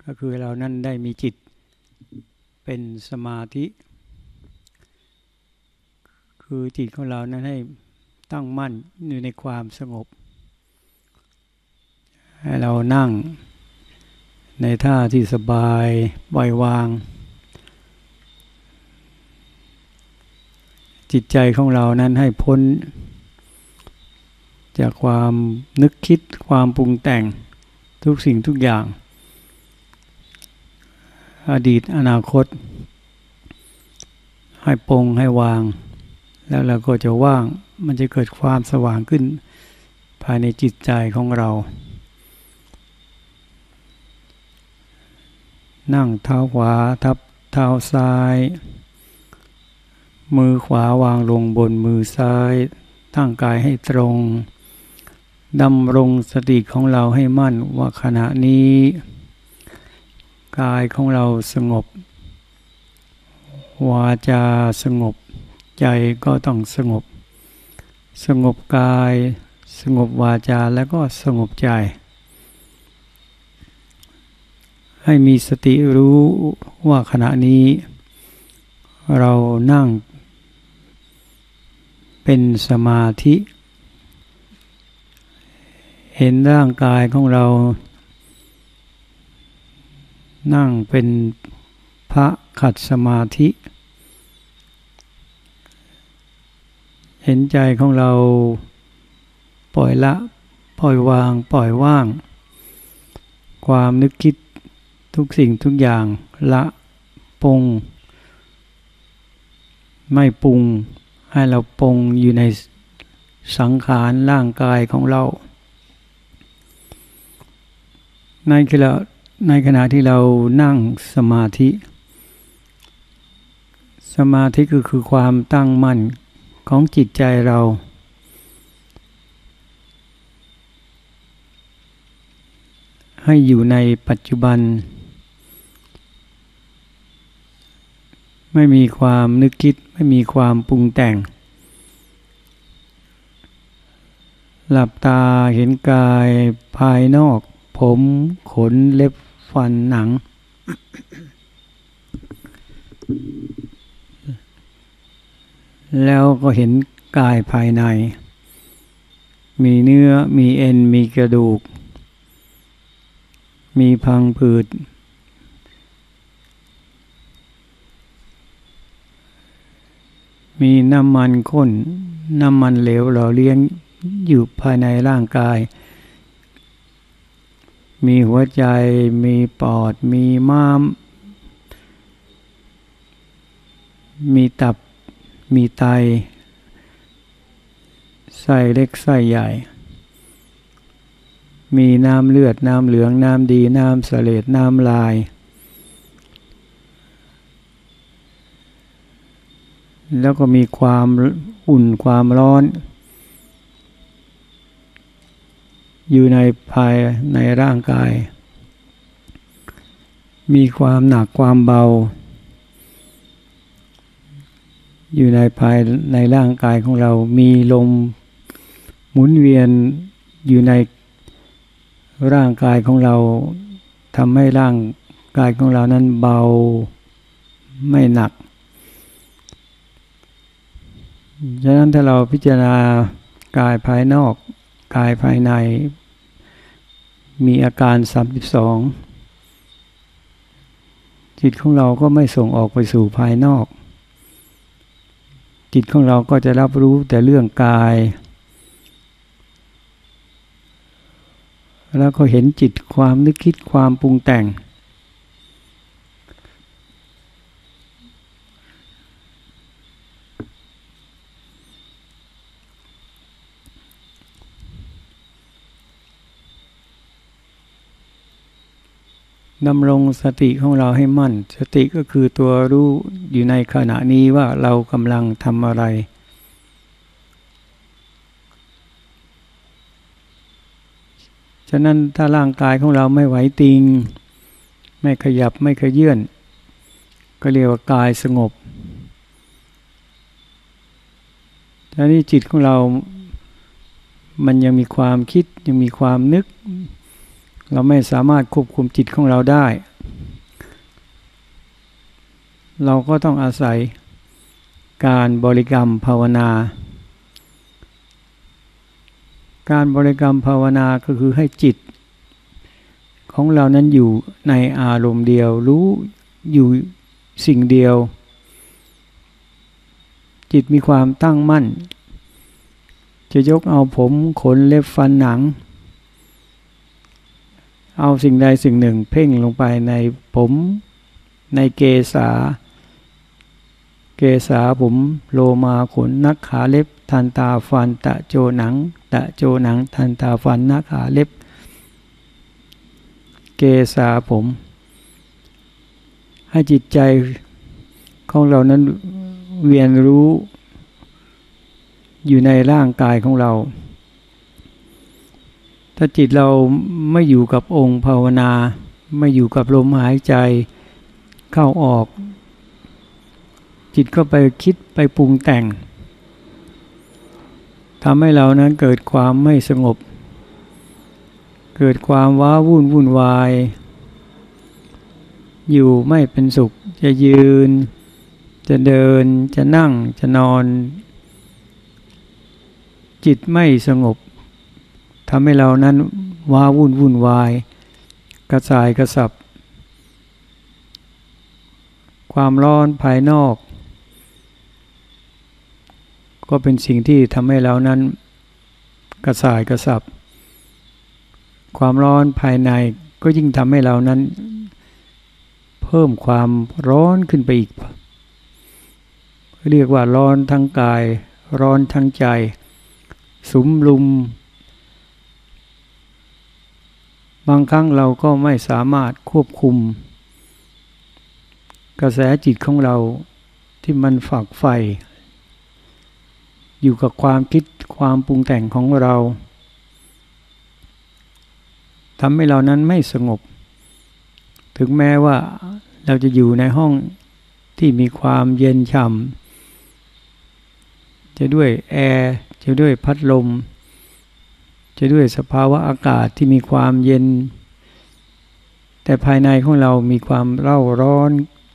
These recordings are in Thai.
ก็คือเรานั้นได้มีจิตเป็นสมาธิคือจิตของเรานั้นให้ตั้งมั่นอยู่ในความสงบให้เรานั่งในท่าที่สบายปล่อยวางจิตใจของเรานั้นให้พ้นจากความนึกคิดความปรุงแต่งทุกสิ่งทุกอย่างอดีตอนาคตให้ปรงให้วางแล้วเราก็จะว่างมันจะเกิดความสว่างขึ้นภายในจิตใจของเรานั่งเท้าขวาทับเท้าซ้ายมือขวาวางลงบนมือซ้ายตั้งกายให้ตรงดำรงสติของเราให้มั่นว่าขณะนี้กายของเราสงบวาจาสงบใจก็ต้องสงบสงบกายสงบวาจาแล้วก็สงบใจให้มีสติรู้ว่าขณะนี้เรานั่งเป็นสมาธิเห็นร่างกายของเรานั่งเป็นพระขัดสมาธิเห็นใจของเราปล่อยละปล่อยวางปล่อยว่างความนึกคิดทุกสิ่งทุกอย่างละปรงไม่ปรุงให้เราปรงอยู่ในสังขารร่างกายของเราในขณะที่เรานั่งสมาธิก็คือความตั้งมั่นของจิตใจเราให้อยู่ในปัจจุบันไม่มีความนึกคิดไม่มีความปรุงแต่งหลับตาเห็นกายภายนอกผมขนเล็บฟันหนังแล้วก็เห็นกายภายในมีเนื้อมีเอ็นมีกระดูกมีพังผืดมีน้ำมันข้นน้ำมันเหลวหล่อเลี้ยงอยู่ภายในร่างกายมีหัวใจมีปอดมีม้ามมีตับมีไตไส้เล็กไส้ใหญ่มีน้ำเลือดน้ำเหลืองน้ำดีน้ำเสลดน้ำลายแล้วก็มีความอุ่นความร้อนอยู่ในภายในร่างกายมีความหนักความเบาอยู่ในภายในร่างกายของเรามีลมหมุนเวียนอยู่ในร่างกายของเราทำให้ร่างกายของเรานั้นเบาไม่หนักฉะนั้นถ้าเราพิจารณากายภายนอกกายภายในมีอาการ32จิตของเราก็ไม่ส่งออกไปสู่ภายนอกจิตของเราก็จะรับรู้แต่เรื่องกายแล้วก็เห็นจิตความนึกคิดความปรุงแต่งดำรงสติของเราให้มั่นสติก็คือตัวรู้อยู่ในขณะนี้ว่าเรากำลังทำอะไรฉะนั้นถ้าร่างกายของเราไม่ไหวติงไม่ขยับไม่ขยื่นก็เรียกว่ากายสงบแต่นี่จิตของเรามันยังมีความคิดยังมีความนึกเราไม่สามารถควบคุมจิตของเราได้เราก็ต้องอาศัยการบริกรรมภาวนาการบริกรรมภาวนาก็คือให้จิตของเรานั้นอยู่ในอารมณ์เดียวรู้อยู่สิ่งเดียวจิตมีความตั้งมั่นจะยกเอาผมขนเล็บฟันหนังเอาสิ่งใดสิ่งหนึ่งเพ่งลงไปในผมในเกษาผมโลมาขนนักขาเล็บทันตาฟันตะโจหนังทันตาฟันนักขาเล็บเกษาผมให้จิตใจของเรานั้นเวียนรู้อยู่ในร่างกายของเราถ้าจิตเราไม่อยู่กับองค์ภาวนาไม่อยู่กับลมหายใจเข้าออกจิตก็ไปคิดไปปรุงแต่งทำให้เรานั้นเกิดความไม่สงบเกิดความว้าวุ่นวายอยู่ไม่เป็นสุขจะยืนจะเดินจะนั่งจะนอนจิตไม่สงบทำให้เรานั้นว้าวุ่นวายกระส่ายกระสับความร้อนภายนอกก็เป็นสิ่งที่ทำให้เรานั้นกระส่ายกระสับความร้อนภายในก็ยิ่งทำให้เรานั้นเพิ่มความร้อนขึ้นไปอีกเรียกว่าร้อนทั้งกายร้อนทั้งใจสุมลุมบางครั้งเราก็ไม่สามารถควบคุมกระแสจิตของเราที่มันฝักใฝ่อยู่กับความคิดความปรุงแต่งของเราทำให้เรานั้นไม่สงบถึงแม้ว่าเราจะอยู่ในห้องที่มีความเย็นฉ่ำจะด้วยแอร์จะด้วยพัดลมจะด้วยสภาวะอากาศที่มีความเย็นแต่ภายในของเรามีความเร่าร้อน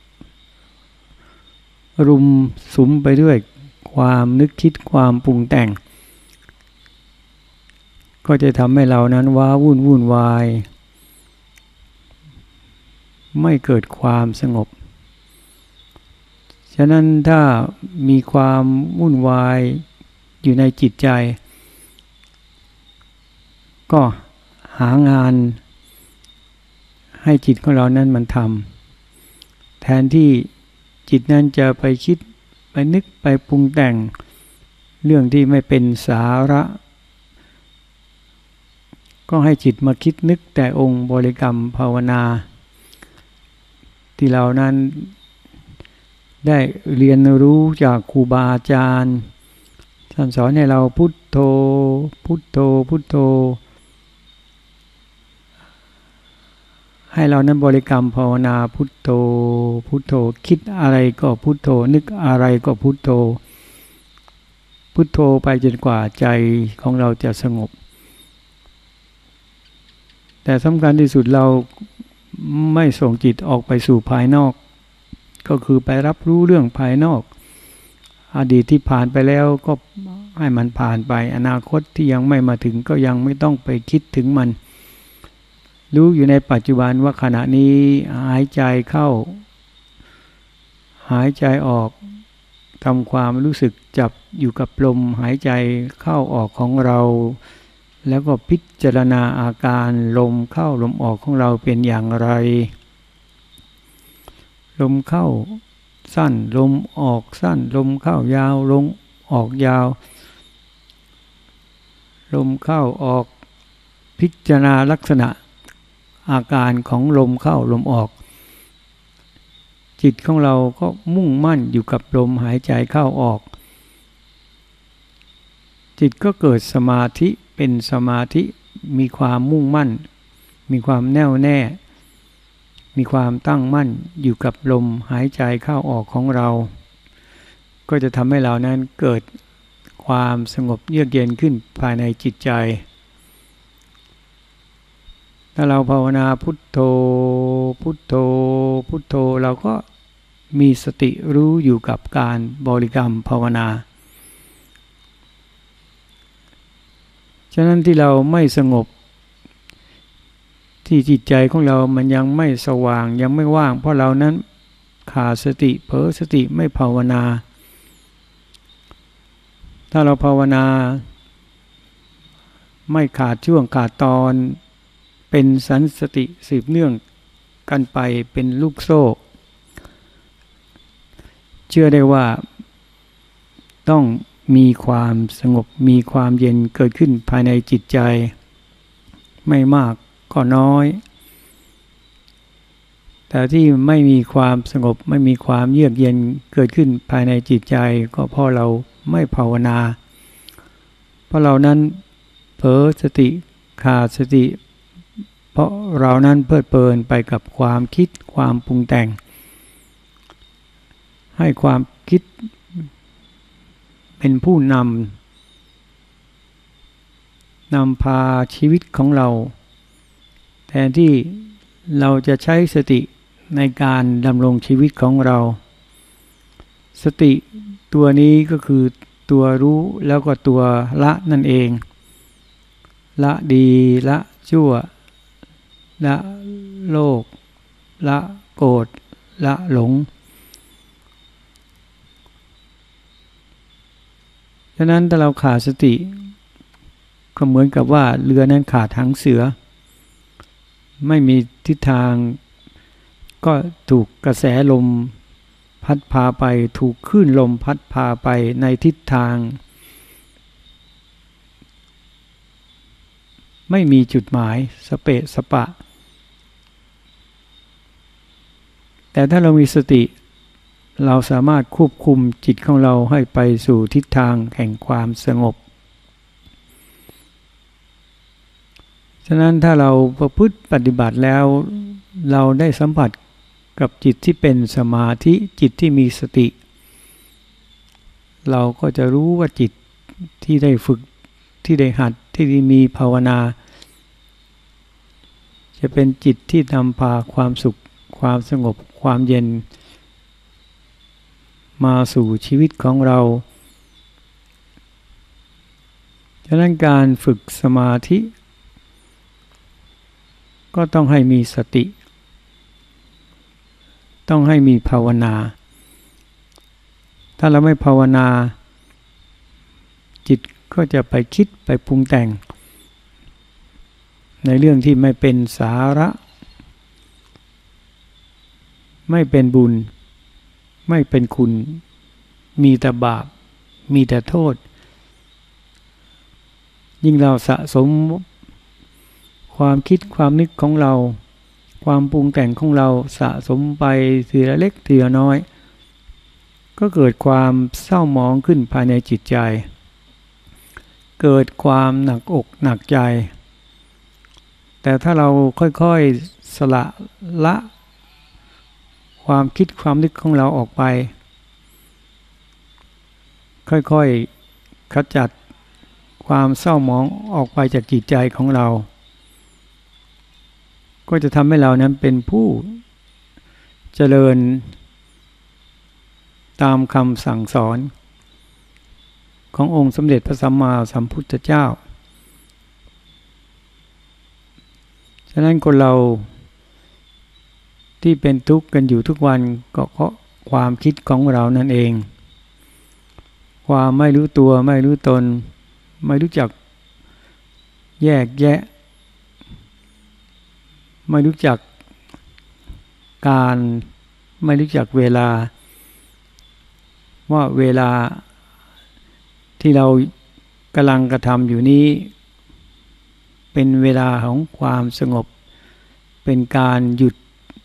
รุมสุมไปด้วยความนึกคิดความปรุงแต่งก็จะทำให้เรานั้นว้าวุ่นวายไม่เกิดความสงบฉะนั้นถ้ามีความวุ่นวายอยู่ในจิตใจก็หางานให้จิตของเรานั้นมันทำแทนที่จิตนั้นจะไปคิดไปนึกไปปรุงแต่งเรื่องที่ไม่เป็นสาระก็ให้จิตมาคิดนึกแต่องค์บริกรรมภาวนาที่เรานั้นได้เรียนรู้จากครูบาอาจารย์ท่านสอนให้เราพุทโธพุทโธพุทโธให้เรานั้นบริกรรมภาวนาพุทโธพุทโธคิดอะไรก็พุทโธนึกอะไรก็พุทโธพุทโธไปจนกว่าใจของเราจะสงบแต่สำคัญที่สุดเราไม่ส่งจิตออกไปสู่ภายนอกก็คือไปรับรู้เรื่องภายนอกอดีตที่ผ่านไปแล้วก็ให้มันผ่านไปอนาคตที่ยังไม่มาถึงก็ยังไม่ต้องไปคิดถึงมันรู้อยู่ในปัจจุบันว่าขณะนี้หายใจเข้าหายใจออกทำความรู้สึกจับอยู่กับลมหายใจเข้าออกของเราแล้วก็พิจารณาอาการลมเข้าลมออกของเราเป็นอย่างไรลมเข้าสั้นลมออกสั้นลมเข้ายาวลมออกยาวลมเข้าออกพิจารณาลักษณะอาการของลมเข้าลมออกจิตของเราก็มุ่งมั่นอยู่กับลมหายใจเข้าออกจิตก็เกิดสมาธิเป็นสมาธิมีความมุ่งมั่นมีความแน่วแน่มีความตั้งมั่นอยู่กับลมหายใจเข้าออกของเราก็จะทำให้เรานั้นเกิดความสงบเยือกเย็นขึ้นภายในจิตใจถ้าเราภาวนาพุทโธพุทโธพุทโธเราก็มีสติรู้อยู่กับการบริกรรมภาวนาฉะนั้นที่เราไม่สงบที่จิตใจของเรามันยังไม่สว่างยังไม่ว่างเพราะเรานั้นขาดสติเผลอสติไม่ภาวนาถ้าเราภาวนาไม่ขาดช่วงขาดตอนเป็นสันสติสืบเนื่องกันไปเป็นลูกโซ่เชื่อได้ว่าต้องมีความสงบมีความเย็นเกิดขึ้นภายในจิตใจไม่มากก็น้อยแต่ที่ไม่มีความสงบไม่มีความเยือกเย็นเกิดขึ้นภายในจิตใจก็เพราะเราไม่ภาวนาเพราะเรานั้นเผลอสติขาดสติเพราะเรานั้นเพลิดเพลินไปกับความคิดความปรุงแต่งให้ความคิดเป็นผู้นำพาชีวิตของเราแทนที่เราจะใช้สติในการดำรงชีวิตของเราสติตัวนี้ก็คือตัวรู้แล้วก็ตัวละนั่นเองละดีละชั่วละโลภละโกรธละหลงฉะนั้นถ้าเราขาดสติก็เหมือนกับว่าเรือนั้นขาดหางเสือไม่มีทิศทางก็ถูกกระแสลมพัดพาไปถูกคลื่นลมพัดพาไปในทิศทางไม่มีจุดหมายสเปะสปะแต่ถ้าเรามีสติเราสามารถควบคุมจิตของเราให้ไปสู่ทิศทางแห่งความสงบฉะนั้นถ้าเราประพฤติปฏิบัติแล้วเราได้สัมผัสกับจิตที่เป็นสมาธิจิตที่มีสติเราก็จะรู้ว่าจิตที่ได้ฝึกที่ได้หัดที่ได้มีภาวนาจะเป็นจิตที่นำพาความสุขความสงบความเย็นมาสู่ชีวิตของเราฉะนั้นการฝึกสมาธิก็ต้องให้มีสติต้องให้มีภาวนาถ้าเราไม่ภาวนาจิตก็จะไปคิดไปปรุงแต่งในเรื่องที่ไม่เป็นสาระไม่เป็นบุญไม่เป็นคุณมีแต่บาปมีแต่โทษยิ่งเราสะสมความคิดความนึกของเราความปรุงแต่งของเราสะสมไปทีละเล็กทีละน้อยก็เกิดความเศร้าหมองขึ้นภายในจิตใจเกิดความหนักอกหนักใจแต่ถ้าเราค่อยๆสละความคิดความนึกของเราออกไปค่อยๆขจัดความเศร้าหมองออกไปจากจิตใจของเราก็จะทำให้เรานั้นเป็นผู้เจริญตามคำสั่งสอนขององค์สมเด็จพระสัมมาสัมพุทธเจ้าฉะนั้นคนเราที่เป็นทุกข์กันอยู่ทุกวันก็เพราะความคิดของเรานั่นเองความไม่รู้ตัวไม่รู้ตนไม่รู้จักแยกแยะไม่รู้จักการไม่รู้จักเวลาว่าเวลาที่เรากำลังกระทำอยู่นี้เป็นเวลาของความสงบเป็นการหยุด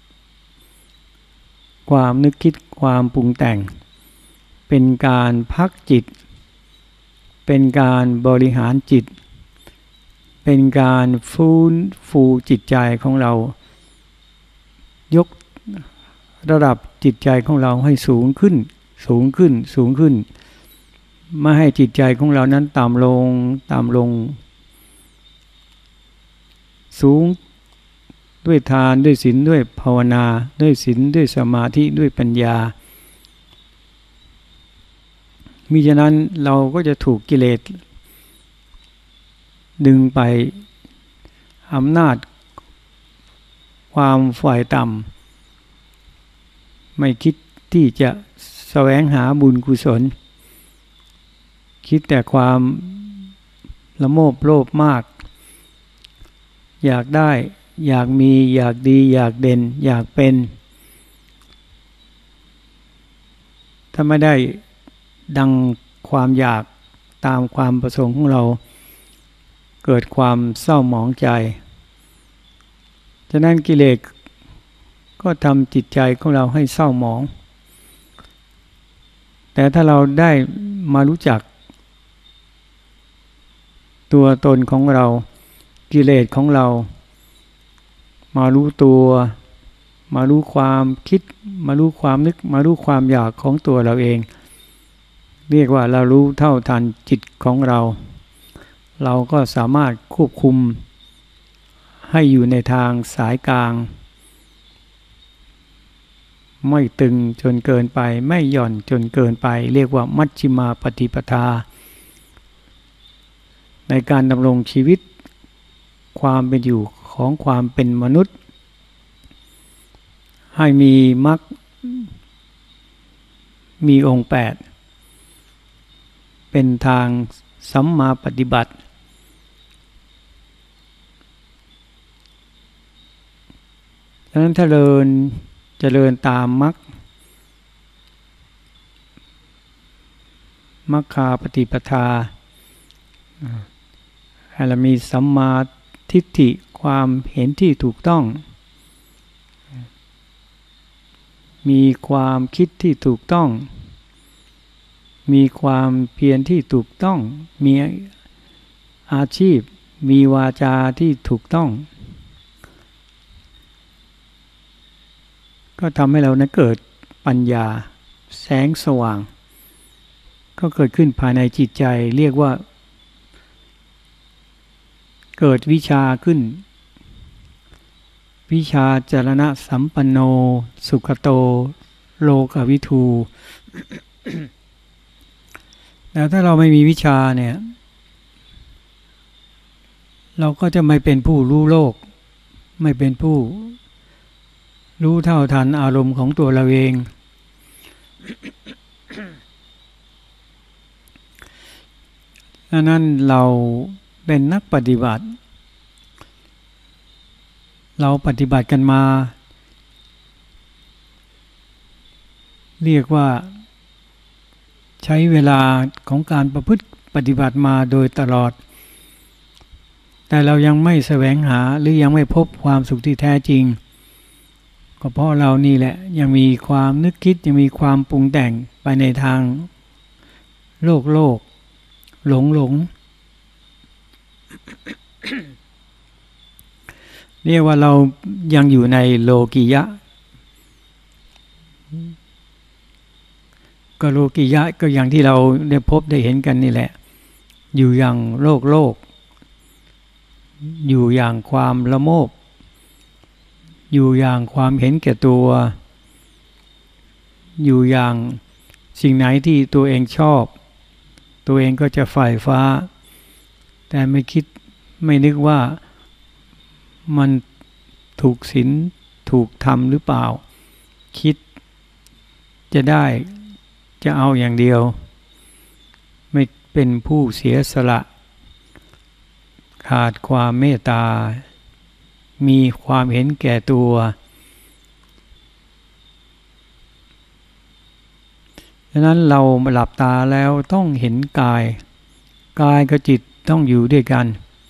ความนึกคิดความปรุงแต่งเป็นการพักจิตเป็นการบริหารจิตเป็นการฟื้นฟูจิตใจของเรายกระดับจิตใจของเราให้สูงขึ้นสูงขึ้นสูงขึ้นไม่ให้จิตใจของเรานั้นต่ำลงต่ำลงสูงด้วยทานด้วยศีลด้วยภาวนาด้วยศีลด้วยสมาธิด้วยปัญญามิฉะนั้นเราก็จะถูกกิเลสดึงไปอำนาจความฝ่ายต่ำไม่คิดที่จะแสวงหาบุญกุศลคิดแต่ความละโมบโลภมากอยากได้อยากมีอยากดีอยากเด่นอยากเป็นถ้าไม่ได้ดังความอยากตามความประสงค์ของเราเกิดความเศร้าหมองใจฉะนั้นกิเลสก็ทำจิตใจของเราให้เศร้าหมองแต่ถ้าเราได้มารู้จักตัวตนของเรากิเลสของเรามารู้ตัวมารู้ความคิดมารู้ความนึกมารู้ความอยากของตัวเราเองเรียกว่าเรารู้เท่าทันจิตของเราเราก็สามารถควบคุมให้อยู่ในทางสายกลางไม่ตึงจนเกินไปไม่หย่อนจนเกินไปเรียกว่ามัชฌิมาปฏิปทาในการดำรงชีวิตความเป็นอยู่ของความเป็นมนุษย์ให้มีมรรคมีองค์8เป็นทางสัมมาปฏิบัติดังนั้นถ้าเจริญตามมรรคาปฏิปทาให้เรามีสัมมาทิฏฐิความเห็นที่ถูกต้องมีความคิดที่ถูกต้องมีความเพียรที่ถูกต้องมีอาชีพมีวาจาที่ถูกต้องก็ทำให้เรานั้นเกิดปัญญาแสงสว่างก็เกิดขึ้นภายในจิตใจเรียกว่าเกิดวิชาขึ้นวิชาจรณะสัมปันโนสุขโตโลกวิทู แล้วถ้าเราไม่มีวิชาเนี่ยเราก็จะไม่เป็นผู้รู้โลกไม่เป็นผู้รู้เท่าทันอารมณ์ของตัวเราเอง ดังนั้นเราเป็นนักปฏิบัติเราปฏิบัติกันมาเรียกว่าใช้เวลาของการประพฤติปฏิบัติมาโดยตลอดแต่เรายังไม่แสวงหาหรือยังไม่พบความสุขที่แท้จริงก็เพราะเรานี่แหละยังมีความนึกคิดยังมีความปรุงแต่งไปในทางโลกหลง เรียกว่าเรายังอยู่ในโลกิยะก็โลกิยะก็อย่างที่เราได้พบได้เห็นกันนี่แหละอยู่อย่างโลกอยู่อย่างความละโมบอยู่อย่างความเห็นแก่ตัวอยู่อย่างสิ่งไหนที่ตัวเองชอบตัวเองก็จะฝ่ายฟ้าแต่ไม่คิดไม่นึกว่ามันถูกศีลถูกธรรมหรือเปล่าคิดจะได้จะเอาอย่างเดียวไม่เป็นผู้เสียสละขาดความเมตตามีความเห็นแก่ตัวดังนั้นเราหลับตาแล้วต้องเห็นกายกับจิตต้องอยู่ด้วยกัน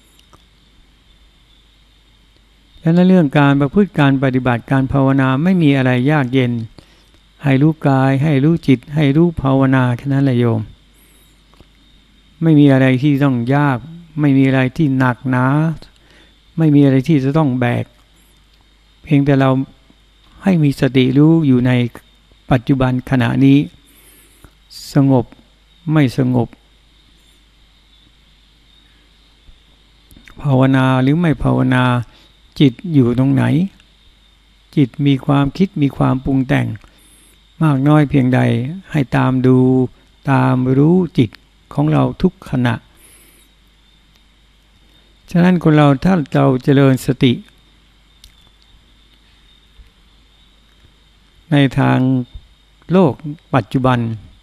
ดังนั้นเรื่องการประพฤติการปฏิบัติการภาวนาไม่มีอะไรยากเย็นให้รู้กายให้รู้จิตให้รู้ภาวนาแค่นั้นแหละโยมไม่มีอะไรที่ต้องยากไม่มีอะไรที่หนักหนาไม่มีอะไรที่จะต้องแบกเพียงแต่เราให้มีสติรู้อยู่ในปัจจุบันขณะนี้สงบไม่สงบภาวนาหรือไม่ภาวนาจิตอยู่ตรงไหนจิตมีความคิดมีความปรุงแต่งมากน้อยเพียงใดให้ตามดูตามรู้จิตของเราทุกขณะฉะนั้นคนเราถ้าเราเจริญสติในทางโลกปัจจุบัน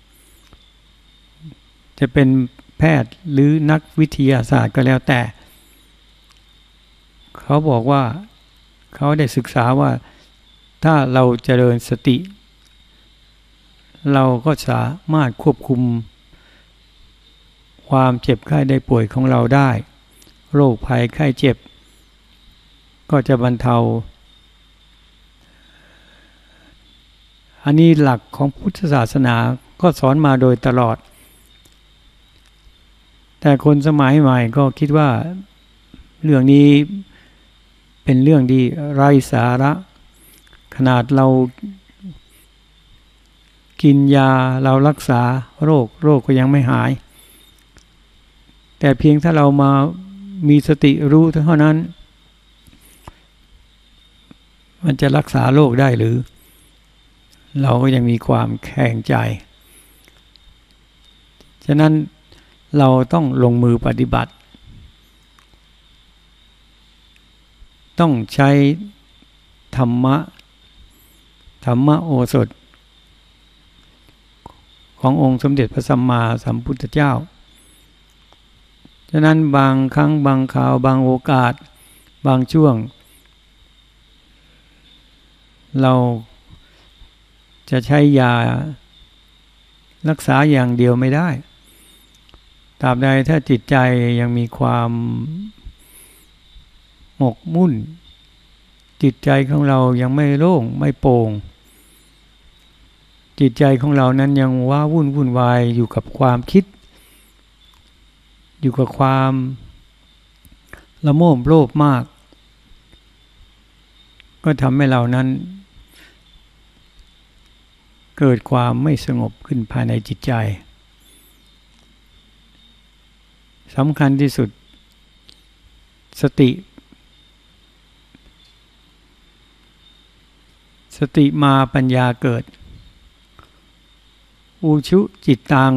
จะเป็นแพทย์หรือนักวิทยาศาสตร์ก็แล้วแต่เขาบอกว่าเขาได้ศึกษาว่าถ้าเราเจริญสติเราก็สามารถควบคุมความเจ็บไข้ได้ป่วยของเราได้โรคภัยไข้เจ็บก็จะบรรเทาอันนี้หลักของพุทธศาสนาก็สอนมาโดยตลอดแต่คนสมัยใหม่ก็คิดว่าเรื่องนี้เป็นเรื่องที่ไร้สาระขนาดเรากินยาเรารักษาโรคก็ยังไม่หายแต่เพียงถ้าเรามามีสติรู้เท่านั้นมันจะรักษาโรคได้หรือเราก็ยังมีความแข็งใจฉะนั้นเราต้องลงมือปฏิบัติต้องใช้ธรรมะโอสถขององค์สมเด็จพระสัมมาสัมพุทธเจ้าฉะนั้นบางครั้งบางคราวบางโอกาสบางช่วงเราจะใช้ยารักษาอย่างเดียวไม่ได้ตราบใดถ้าจิตใจยังมีความหมกมุ่นจิตใจของเรายังไม่โล่งไม่โปร่งจิตใจของเรานั้นยังว้าวุ่นวายอยู่กับความคิดอยู่กับความละโมบโลภมากก็ทำให้เรานั้นเกิดความไม่สงบขึ้นภายในจิตใจสำคัญที่สุดสติมาปัญญาเกิดอุชุจิตตัง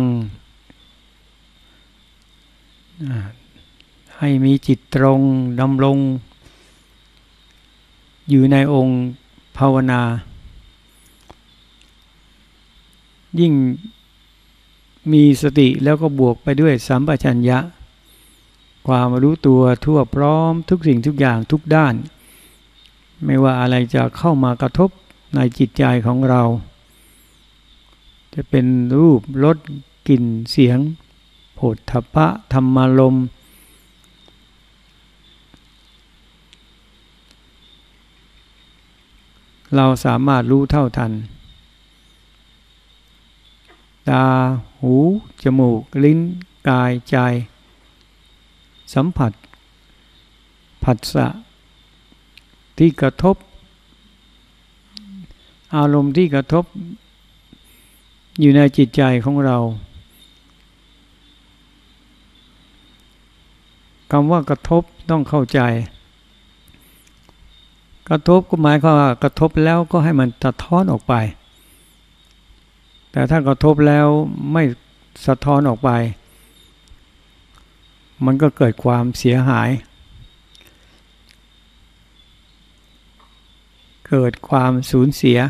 ให้มีจิตตรงดำรงอยู่ในองค์ภาวนายิ่งมีสติแล้วก็บวกไปด้วยสัมปชัญญะความรู้ตัวทั่วพร้อมทุกสิ่งทุกอย่างทุกด้านไม่ว่าอะไรจะเข้ามากระทบในจิตใจของเราจะเป็นรูปรสกลิ่นเสียงโผฏฐัพพะธรรมารมณ์เราสามารถรู้เท่าทันตาหูจมูกลิ้นกายใจสัมผัสผัสสะที่กระทบอารมณ์ที่กระทบอยู่ในจิตใจของเราคำว่ากระทบต้องเข้าใจกระทบก็หมายความว่ากระทบแล้วก็ให้มันสะท้อนออกไปแต่ถ้ากระทบแล้วไม่สะท้อนออกไปมันก็เกิดความเสียหายเกิดความสูญเสีย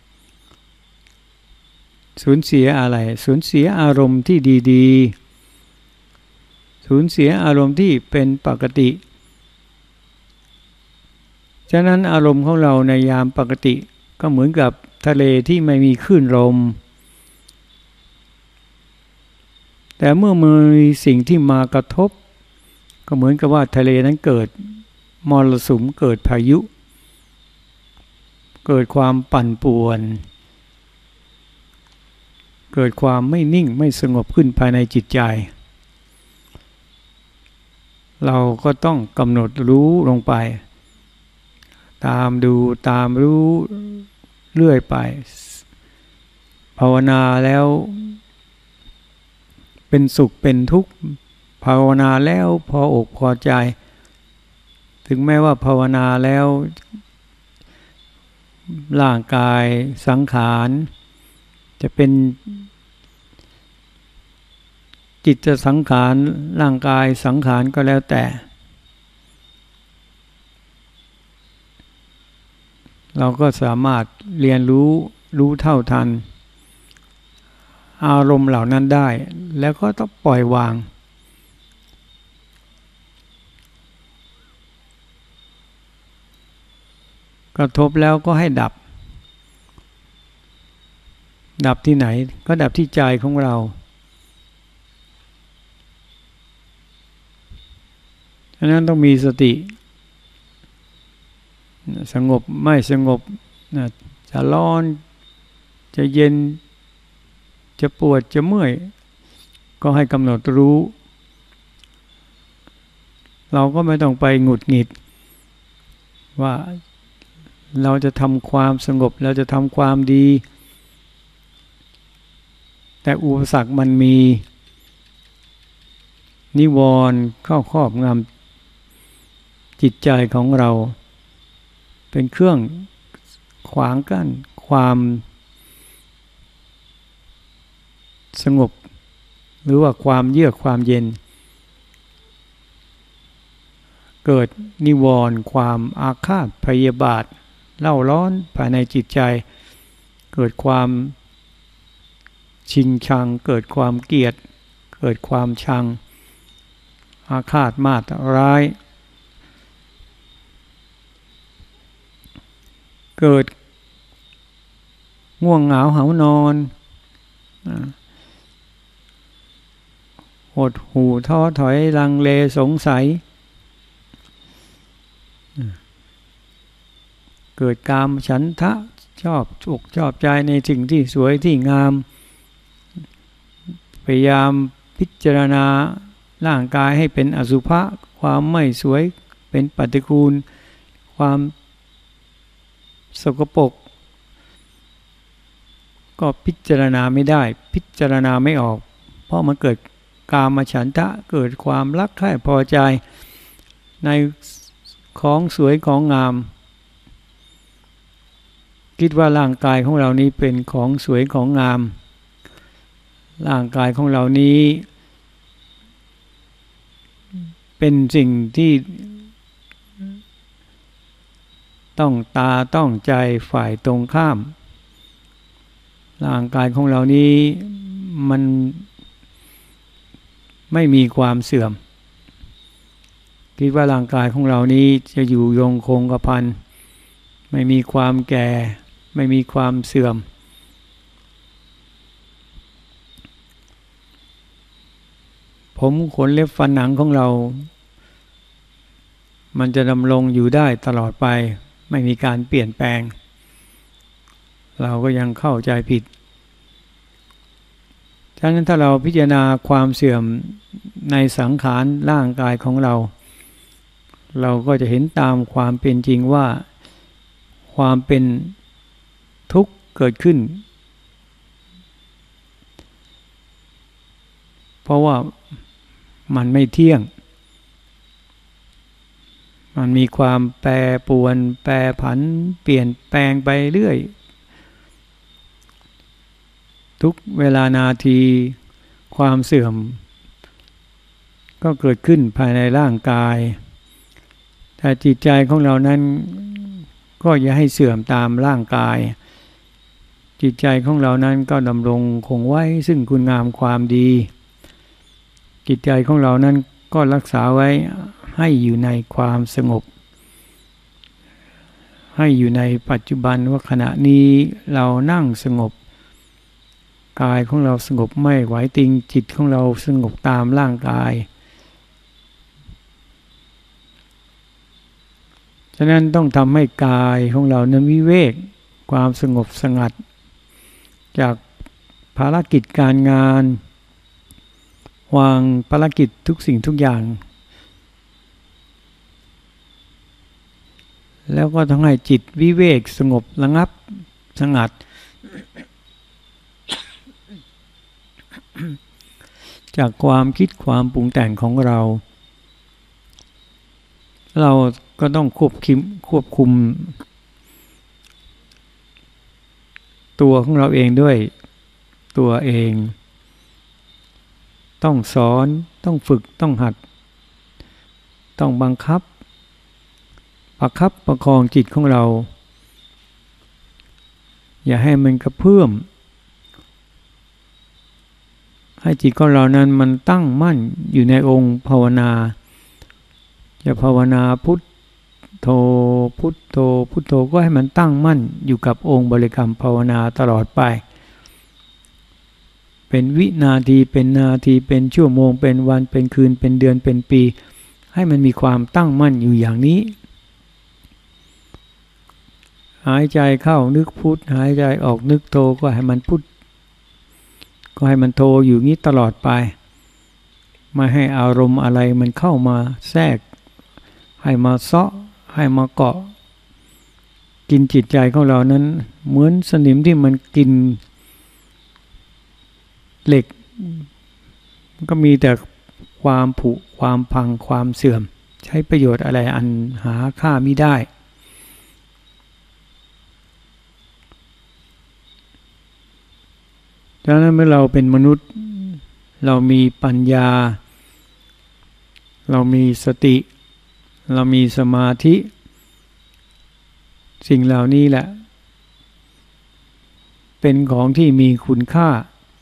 อะไรสูญเสียอารมณ์ที่ดีๆสูญเสียอารมณ์ที่เป็นปกติฉะนั้นอารมณ์ของเราในยามปกติก็เหมือนกับทะเลที่ไม่มีคลื่นลมแต่เมื่อมีสิ่งที่มากระทบก็เหมือนกับว่าทะเลนั้นเกิดมรสุมเกิดพายุเกิดความปั่นป่วนเกิดความไม่นิ่งไม่สงบขึ้นภายในจิตใจเราก็ต้องกำหนดรู้ลงไปตามดูตามรู้เรื่อยไปภาวนาแล้วเป็นสุขเป็นทุกข์ภาวนาแล้วพออกพอใจถึงแม้ว่าภาวนาแล้วร่างกายสังขารจะเป็นจิตสังขารร่างกายสังขารก็แล้วแต่เราก็สามารถเรียนรู้เท่าทันอารมณ์เหล่านั้นได้แล้วก็ต้องปล่อยวางกระทบแล้วก็ให้ดับที่ไหนก็ดับที่ใจของเราฉะนั้นต้องมีสติสงบไม่สงบจะร้อนจะเย็นจะปวดจะเมื่อยก็ให้กำหนดรู้เราก็ไม่ต้องไปหงุดหงิดว่าเราจะทำความสงบเราจะทำความดีแต่อุปสรรคมันมีนิวรณ์เข้าครอบงำจิตใจของเราเป็นเครื่องขวางกั้นความสงบหรือว่าความเยือกความเย็นเกิดนิวรณ์ความอาฆาตพยาบาทเล่าร้อนภายในจิตใจเกิดความชิงชังเกิดความเกลียดเกิดความชังอาฆาตมาตร้ายเกิดง่วงเหงาหานอนหดหู่ท้อถอยลังเลสงสัยเกิดกามฉันทะชอบอกชอบใจในสิ่งที่สวยที่งามพยายามพิจารณาร่างกายให้เป็นอสุภะความไม่สวยเป็นปฏิกูลความสกปรกก็พิจารณาไม่ได้พิจารณาไม่ออกเพราะมันเกิดกามฉันทะเกิดความรักใคร่พอใจในของสวยของงามคิดว่าร่างกายของเรานี้เป็นของสวยของงามร่างกายของเรานี้เป็นสิ่งที่ต้องตาต้องใจฝ่ายตรงข้ามร่างกายของเรานี้มันไม่มีความเสื่อมคิดว่าร่างกายของเรานี้จะอยู่ยงคงกระพันไม่มีความแก่ไม่มีความเสื่อมผมขนเล็บฟันหนังของเรามันจะดำรงอยู่ได้ตลอดไปไม่มีการเปลี่ยนแปลงเราก็ยังเข้าใจผิดฉะนั้นถ้าเราพิจารณาความเสื่อมในสังขารร่างกายของเราเราก็จะเห็นตามความเป็นจริงว่าความเป็นทุกข์เกิดขึ้นเพราะว่ามันไม่เที่ยงมันมีความแปรปรวนแปรผันเปลี่ยนแปลงไปเรื่อยทุกเวลานาทีความเสื่อมก็เกิดขึ้นภายในร่างกายแต่จิตใจของเรานั้นก็อย่าให้เสื่อมตามร่างกายจิตใจของเรานั้นก็ดำรงคงไว้ซึ่งคุณงามความดีจิตใจของเรานั้นก็รักษาไว้ให้อยู่ในความสงบให้อยู่ในปัจจุบันว่าขณะนี้เรานั่งสงบกายของเราสงบไม่ไหวติงจิตของเราสงบตามร่างกายฉะนั้นต้องทำให้กายของเรานั้นวิเวกความสงบสงัดจากภารกิจการงานวางภารกิจทุกสิ่งทุกอย่างแล้วก็ต้องให้จิตวิเวกสงบระงับสงัดจากความคิดความปรุงแต่งของเราเราก็ต้องควบคุมตัวของเราเองด้วยตัวเองต้องสอนต้องฝึกต้องหัดต้องบังคับประคองจิตของเราอย่าให้มันกระเพื่อมให้จิตของเรานั้นมันตั้งมั่นอยู่ในองค์ภาวนาจะภาวนาพุทโธพุทโธพุทโธก็ให้มันตั้งมั่นอยู่กับองค์บริกรรมภาวนาตลอดไปเป็นวินาทีเป็นนาทีเป็นชั่วโมงเป็นวันเป็นคืนเป็นเดือนเป็นปีให้มันมีความตั้งมั่นอยู่อย่างนี้หายใจเข้านึกพุทหายใจออกนึกโธก็ให้มันพุทก็ให้มันโธอยู่นี้ตลอดไปไม่ให้อารมณ์อะไรมันเข้ามาแทรกให้มาเซาะให้มาเกาะกินจิตใจของเรานั้นเหมือนสนิมที่มันกินเหล็กก็มีแต่ความผุความพังความเสื่อมใช้ประโยชน์อะไรอันหาค่ามิได้ดังนั้นเมื่อเราเป็นมนุษย์เรามีปัญญาเรามีสติเรามีสมาธิสิ่งเหล่านี้แหละเป็นของที่มีคุณค่า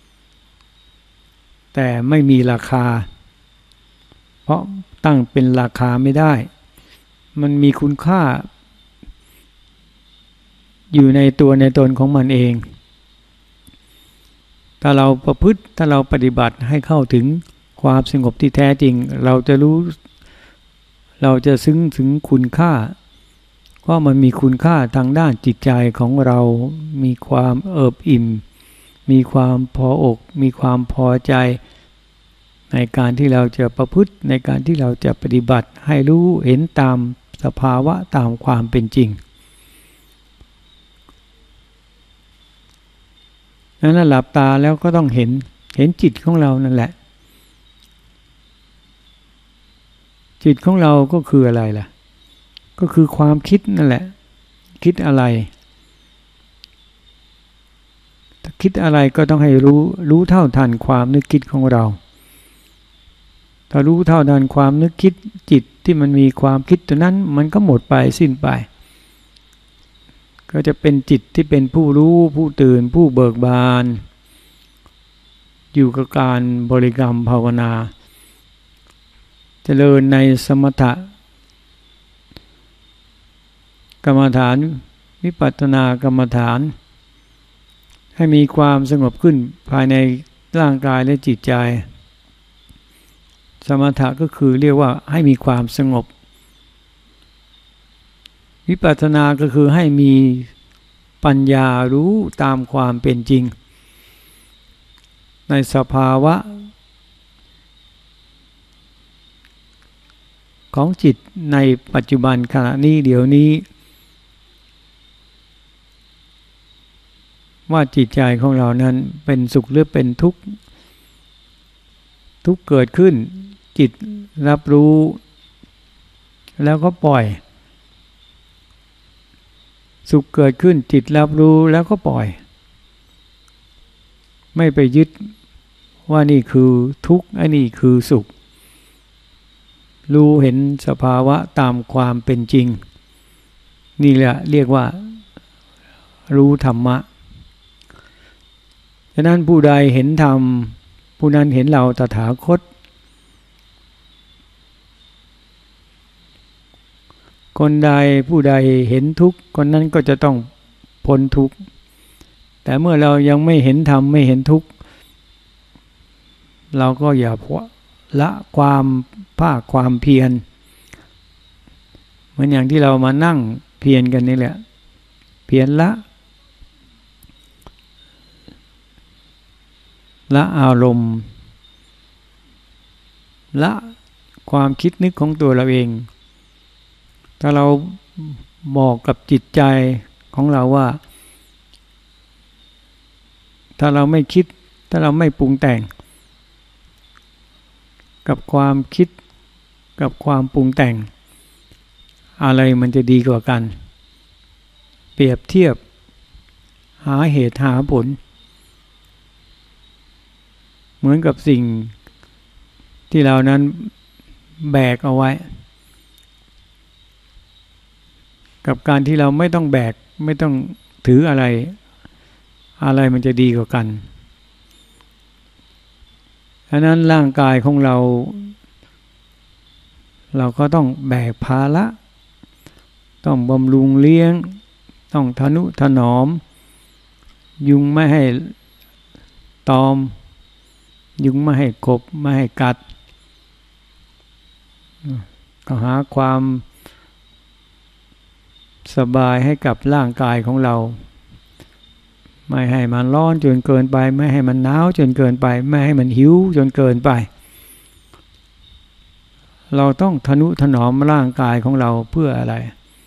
แต่ไม่มีราคาเพราะตั้งเป็นราคาไม่ได้มันมีคุณค่าอยู่ในตัวในตนของมันเองถ้าเราประพฤติถ้าเราปฏิบัติให้เข้าถึงความสงบที่แท้จริงเราจะรู้เราจะซึ้งถึงคุณค่าว่ามันมีคุณค่าทางด้านจิตใจของเรามีความเอิบอิ่มมีความพออกมีความพอใจในการที่เราจะประพฤติในการที่เราจะปฏิบัติให้รู้เห็นตามสภาวะตามความเป็นจริงนั้นหลับตาแล้วก็ต้องเห็นจิตของเรานั่นแหละจิตของเราก็คืออะไรล่ะก็คือความคิดนั่นแหละคิดอะไรถ้าคิดอะไรก็ต้องให้รู้เท่าทันความนึกคิดของเราถ้ารู้เท่าทันความนึกคิดจิตที่มันมีความคิดตัวนั้นมันก็หมดไปสิ้นไปก็จะเป็นจิตที่เป็นผู้รู้ผู้ตื่นผู้เบิกบานอยู่กับการบริกรรมภาวนาเจริญในสมถะกรรมฐานวิปัสสนากรรมฐานให้มีความสงบขึ้นภายในร่างกายและจิตใจสมถะก็คือเรียกว่าให้มีความสงบวิปัสสนาก็คือให้มีปัญญารู้ตามความเป็นจริงในสภาวะของจิตในปัจจุบันขณะนี้เดี๋ยวนี้ว่าจิตใจของเรานั้นเป็นสุขหรือเป็นทุกข์ทุกข์เกิดขึ้นจิตรับรู้แล้วก็ปล่อยสุขเกิดขึ้นจิตรับรู้แล้วก็ปล่อยไม่ไปยึดว่านี่คือทุกข์อันนี้คือสุขรู้เห็นสภาวะตามความเป็นจริงนี่แหละเรียกว่ารู้ธรรมะฉะนั้นผู้ใดเห็นธรรมผู้นั้นเห็นเราตถาคตคนใดผู้ใดเห็นทุกข์คนนั้นก็จะต้องพ้นทุกข์แต่เมื่อเรายังไม่เห็นธรรมไม่เห็นทุกข์เราก็อย่าละความภาคความเพียรเหมือนอย่างที่เรามานั่งเพียรกันนี่แหละเพียรละอารมณ์ละความคิดนึกของตัวเราเองถ้าเราบอกกับจิตใจของเราว่าถ้าเราไม่คิดถ้าเราไม่ปรุงแต่งกับความคิดกับความปรุงแต่งอะไรมันจะดีกว่ากันเปรียบเทียบหาเหตุหาผลเหมือนกับสิ่งที่เรานั้นแบกเอาไว้กับการที่เราไม่ต้องแบกไม่ต้องถืออะไรมันจะดีกว่ากันดังนั้นร่างกายของเราก็ต้องแบกภาระต้องบำรุงเลี้ยงต้องทนุถนอมยุงไม่ให้ตอมยุงไม่ให้กบไม่ให้กัดก็หาความสบายให้กับร่างกายของเราไม่ให้มันร้อนจนเกินไปไม่ให้มันหนาวจนเกินไปไม่ให้มันหิวจนเกินไปเราต้องทนุถนอมร่างกายของเราเพื่ออะไร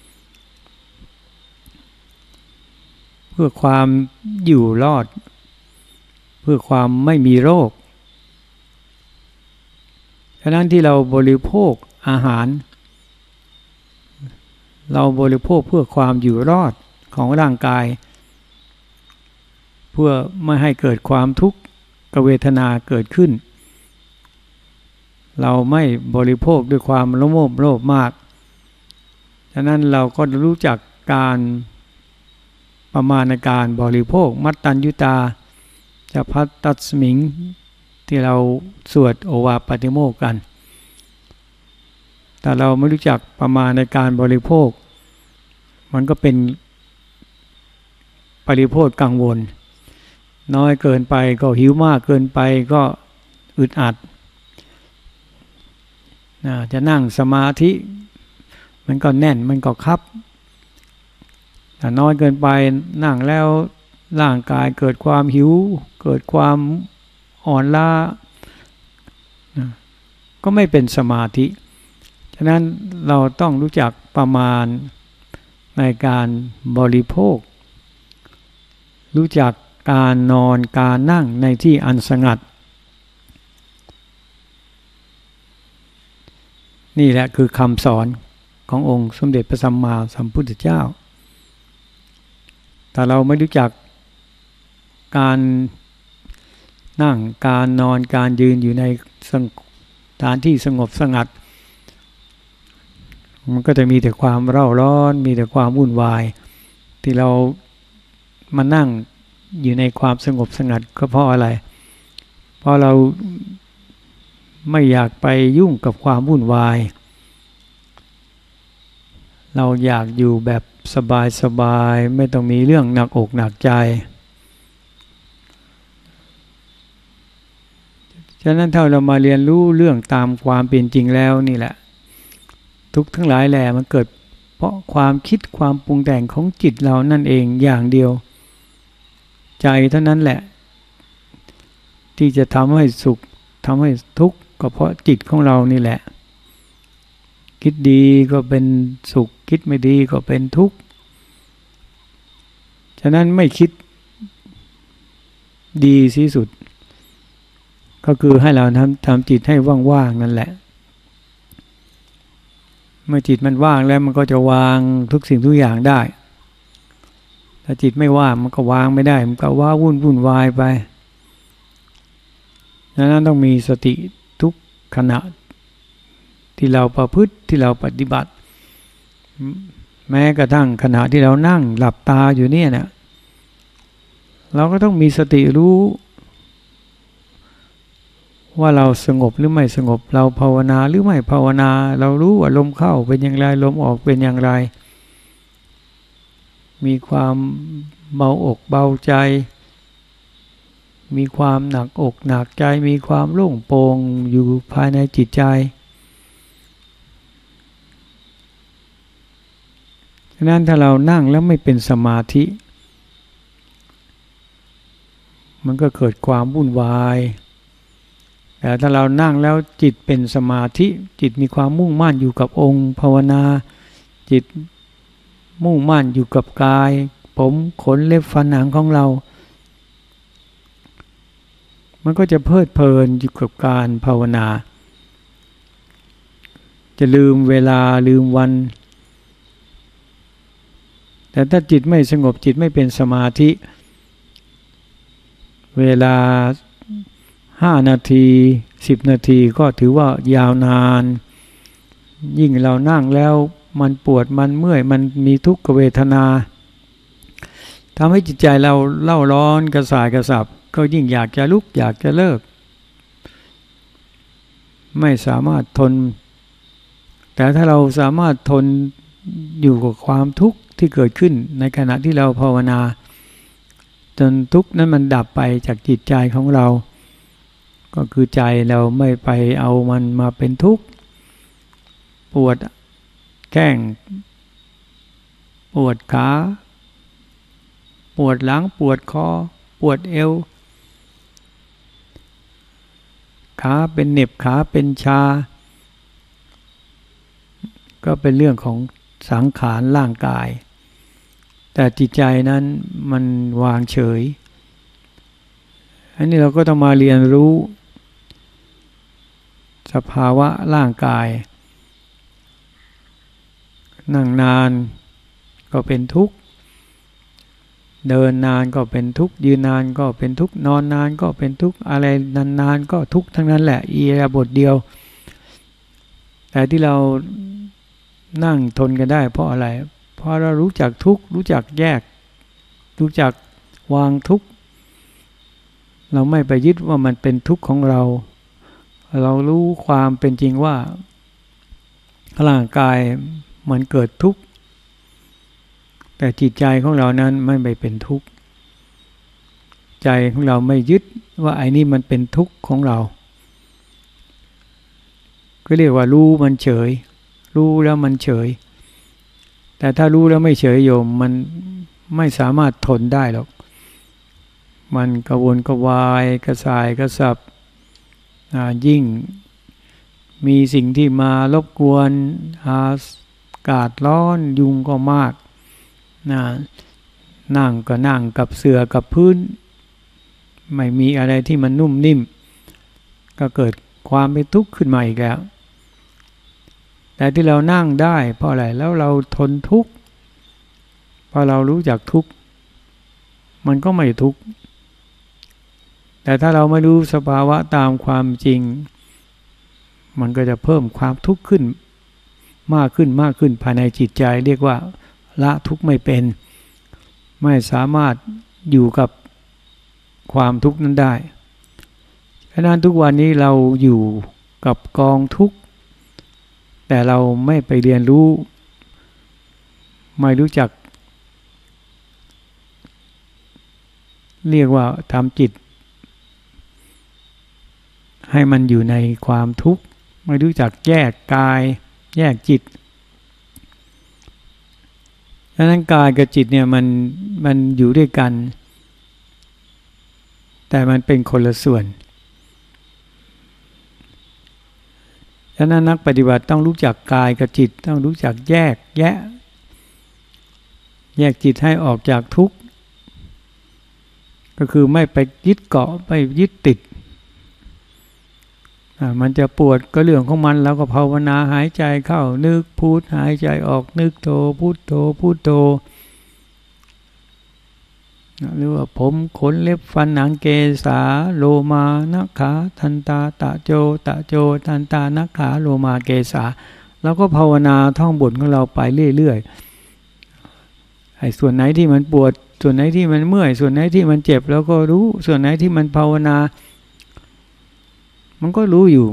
เพื่อความอยู่รอดเพื่อความไม่มีโรคฉะนั้นที่เราบริโภคอาหารเราบริโภคเพื่อความอยู่รอดของร่างกายเพื่อไม่ให้เกิดความทุกข์กเวทนาเกิดขึ้นเราไม่บริโภคด้วยความโลภมากฉะนั้นเราก็รู้จักการประมาณในการบริโภคมัตตัญญุตาจะพัตตัสมิงที่เราสวดโอวาทปาติโมกข์กันแต่เราไม่รู้จักประมาณในการบริโภคมันก็เป็นบริโภคกังวลน้อยเกินไปก็หิวมากเกินไปก็อึดอัดจะนั่งสมาธิมันก็แน่นมันก็คับแต่น้อยเกินไปนั่งแล้วร่างกายเกิดความหิวเกิดความอ่อนล้าก็ไม่เป็นสมาธิฉะนั้นเราต้องรู้จักประมาณในการบริโภครู้จักการนอนการนั่งในที่อันสงัดนี่แหละคือคำสอนขององค์สมเด็จพระสัมมาสัมพุทธเจ้าแต่เราไม่รู้จักการนั่งการนอนการยืนอยู่ในสถานที่สงบสงัดมันก็จะมีแต่ความเร่าร้อนมีแต่ความวุ่นวายที่เรามานั่งอยู่ในความสงบสงัดก็เพราะอะไรเพราะเราไม่อยากไปยุ่งกับความวุ่นวายเราอยากอยู่แบบสบายๆไม่ต้องมีเรื่องหนักอกหนักใจฉะนั้นถ้าเรามาเรียนรู้เรื่องตามความเป็นจริงแล้วนี่แหละทุกทั้งหลายแหละมันเกิดเพราะความคิดความปรุงแต่งของจิตเรานั่นเองอย่างเดียวใจเท่านั้นแหละที่จะทำให้สุขทำให้ทุกข์ก็เพราะจิตของเรานี่แหละคิดดีก็เป็นสุขคิดไม่ดีก็เป็นทุกข์ฉะนั้นไม่คิดดีที่สุดก็คือให้เราทำจิตให้ว่างๆนั่นแหละเมื่อจิตมันว่างแล้วมันก็จะวางทุกสิ่งทุกอย่างได้ถ้าจิตไม่ว่างมันก็วางไม่ได้มันก็ว้าวุ่นวายไปดังนั้นต้องมีสติทุกขณะที่เราประพฤติที่เราปฏิบัติแม้กระทั่งขณะที่เรานั่งหลับตาอยู่เนี่ยเราก็ต้องมีสติรู้ว่าเราสงบหรือไม่สงบเราภาวนาหรือไม่ภาวนาเรารู้ว่าลมเข้าเป็นอย่างไรลมออกเป็นอย่างไรมีความเบาอกเบาใจมีความหนักอกหนักใจมีความโล่งโปร่งอยู่ภายในจิตใจฉะนั้นถ้าเรานั่งแล้วไม่เป็นสมาธิมันก็เกิดความวุ่นวายแต่ถ้าเรานั่งแล้วจิตเป็นสมาธิจิตมีความมุ่งมั่นอยู่กับองค์ภาวนาจิตมุ่งมั่นอยู่กับกายผมขนเล็บฟันหนังของเรามันก็จะเพลิดเพลินอยู่กับการภาวนาจะลืมเวลาลืมวันแต่ถ้าจิตไม่สงบจิตไม่เป็นสมาธิเวลา5 นาที10 นาทีก็ถือว่ายาวนานยิ่งเรานั่งแล้วมันปวดมันเมื่อยมันมีทุกขเวทนาทำให้จิตใจเราเล่าร้อนกระส่ายกระสับก็ยิ่งอยากจะลุกอยากจะเลิกไม่สามารถทนแต่ถ้าเราสามารถทนอยู่กับความทุกข์ที่เกิดขึ้นในขณะที่เราภาวนาจนทุกข์นั้นมันดับไปจากจิตใจของเราก็คือใจเราไม่ไปเอามันมาเป็นทุกข์ปวดแข้งปวดขาปวดหลังปวดคอปวดเอวขาเป็นเหน็บขาเป็นชาก็เป็นเรื่องของสังขารร่างกายแต่จิตใจนั้นมันวางเฉยอันนี้เราก็ต้องมาเรียนรู้สภาวะร่างกายนั่งนานก็เป็นทุกข์เดินนานก็เป็นทุกข์ยืนนานก็เป็นทุกข์นอนนานก็เป็นทุกข์อะไรนานๆก็ทุกข์ทั้งนั้นแหละอิริยาบถเดียวแต่ที่เรานั่งทนกันได้เพราะอะไรเพราะเรารู้จักทุกข์รู้จักแยกรู้จักวางทุกข์เราไม่ไปยึดว่ามันเป็นทุกข์ของเราเรารู้ความเป็นจริงว่าร่างกายมันเกิดทุกข์แต่จิตใจของเรานั้นไม่ไปเป็นทุกข์ใจของเราไม่ยึดว่าไอ้นี่มันเป็นทุกข์ของเราก็เรียกว่ารู้มันเฉยรู้แล้วมันเฉยแต่ถ้ารู้แล้วไม่เฉยโยมมันไม่สามารถทนได้หรอกมันกระวนกระวายกระส่ายกระสับยิ่งมีสิ่งที่มารบกวนอากาศร้อนยุงก็มากนั่งก็นั่งกับเสื่อกับพื้นไม่มีอะไรที่มันนุ่มนิ่มก็เกิดความเป็นทุกข์ขึ้นมาอีกแล้วแต่ที่เรานั่งได้เพราะอะไรแล้วเราทนทุกข์พอเรารู้จักทุกข์มันก็ไม่ทุกข์แต่ถ้าเราไม่รู้สภาวะตามความจริงมันก็จะเพิ่มความทุกข์ขึ้นมากขึ้นภายในจิตใจเรียกว่าละทุกข์ไม่เป็นไม่สามารถอยู่กับความทุกข์นั้นได้ฉะนั้นทุกวันนี้เราอยู่กับกองทุกข์แต่เราไม่ไปเรียนรู้ไม่รู้จักเรียกว่าทำจิตให้มันอยู่ในความทุกข์ไม่รู้จักแยกกายแยกจิตฉะนั้นกายกับจิตเนี่ยมันอยู่ด้วยกันแต่มันเป็นคนละส่วนฉะนั้นนักปฏิบัติต้องรู้จักกายกับจิตต้องรู้จักแยกจิตให้ออกจากทุกข์ก็คือไม่ไปยึดเกาะไปยึดติดมันจะปวดก็เรื่องของมันแล้วก็ภาวนาหายใจเข้านึกพุทหายใจออกนึกโธพุทโธพุทโธหรือว่าผมขนเล็บฟันหนังเกสาโลมานะขาทันตาตะโจทันตานะขาโลมาเกสาแล้วก็ภาวนาท่องบทของเราไปเรื่อยๆไอ้ส่วนไหนที่มันปวดส่วนไหนที่มันเมื่อยส่วนไหนที่มันเจ็บแล้วก็รู้ส่วนไหนที่มันภาวนามันก็รู้อยู่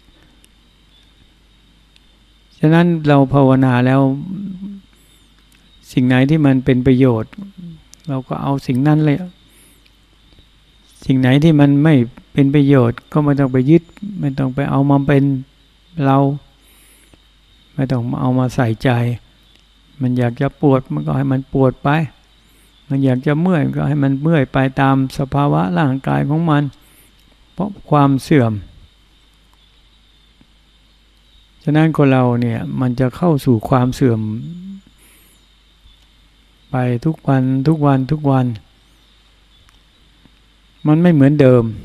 ฉะนั้นเราภาวนาแล้วสิ่งไหนที่มันเป็นประโยชน์เราก็เอาสิ่งนั้นเลยสิ่งไหนที่มันไม่เป็นประโยชน์ก็ไม่ต้องไปยึดไม่ต้องไปเอามาเป็นเราไม่ต้องเอามาใส่ใจมันอยากจะปวดมันก็ให้มันปวดไปมันอยากจะเมื่อยก็ให้มันเมื่อยไปตามสภาวะร่างกายของมันเพราะความเสื่อมฉะนั้นคนเราเนี่ยมันจะเข้าสู่ความเสื่อมไปทุกวันมันไม่เหมือนเดิม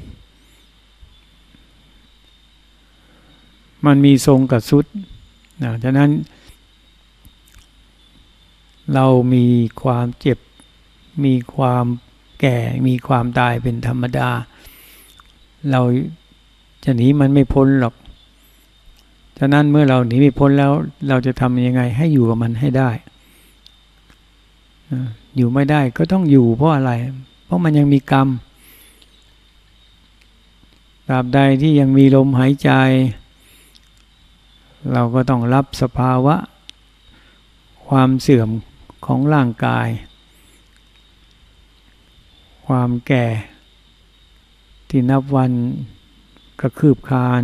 มันมีทรงกับสุดฉะนั้นเรามีความเจ็บมีความแก่มีความตายเป็นธรรมดาเราจะหนีมันไม่พ้นหรอกฉะนั้นเมื่อเราหนีไม่พ้นแล้วเราจะทำยังไงให้อยู่กับมันให้ได้อยู่ไม่ได้ก็ต้องอยู่เพราะอะไรเพราะมันยังมีกรรมตราบใดที่ยังมีลมหายใจเราก็ต้องรับสภาวะความเสื่อมของร่างกายความแก่ที่นับวันกระคืบคลาน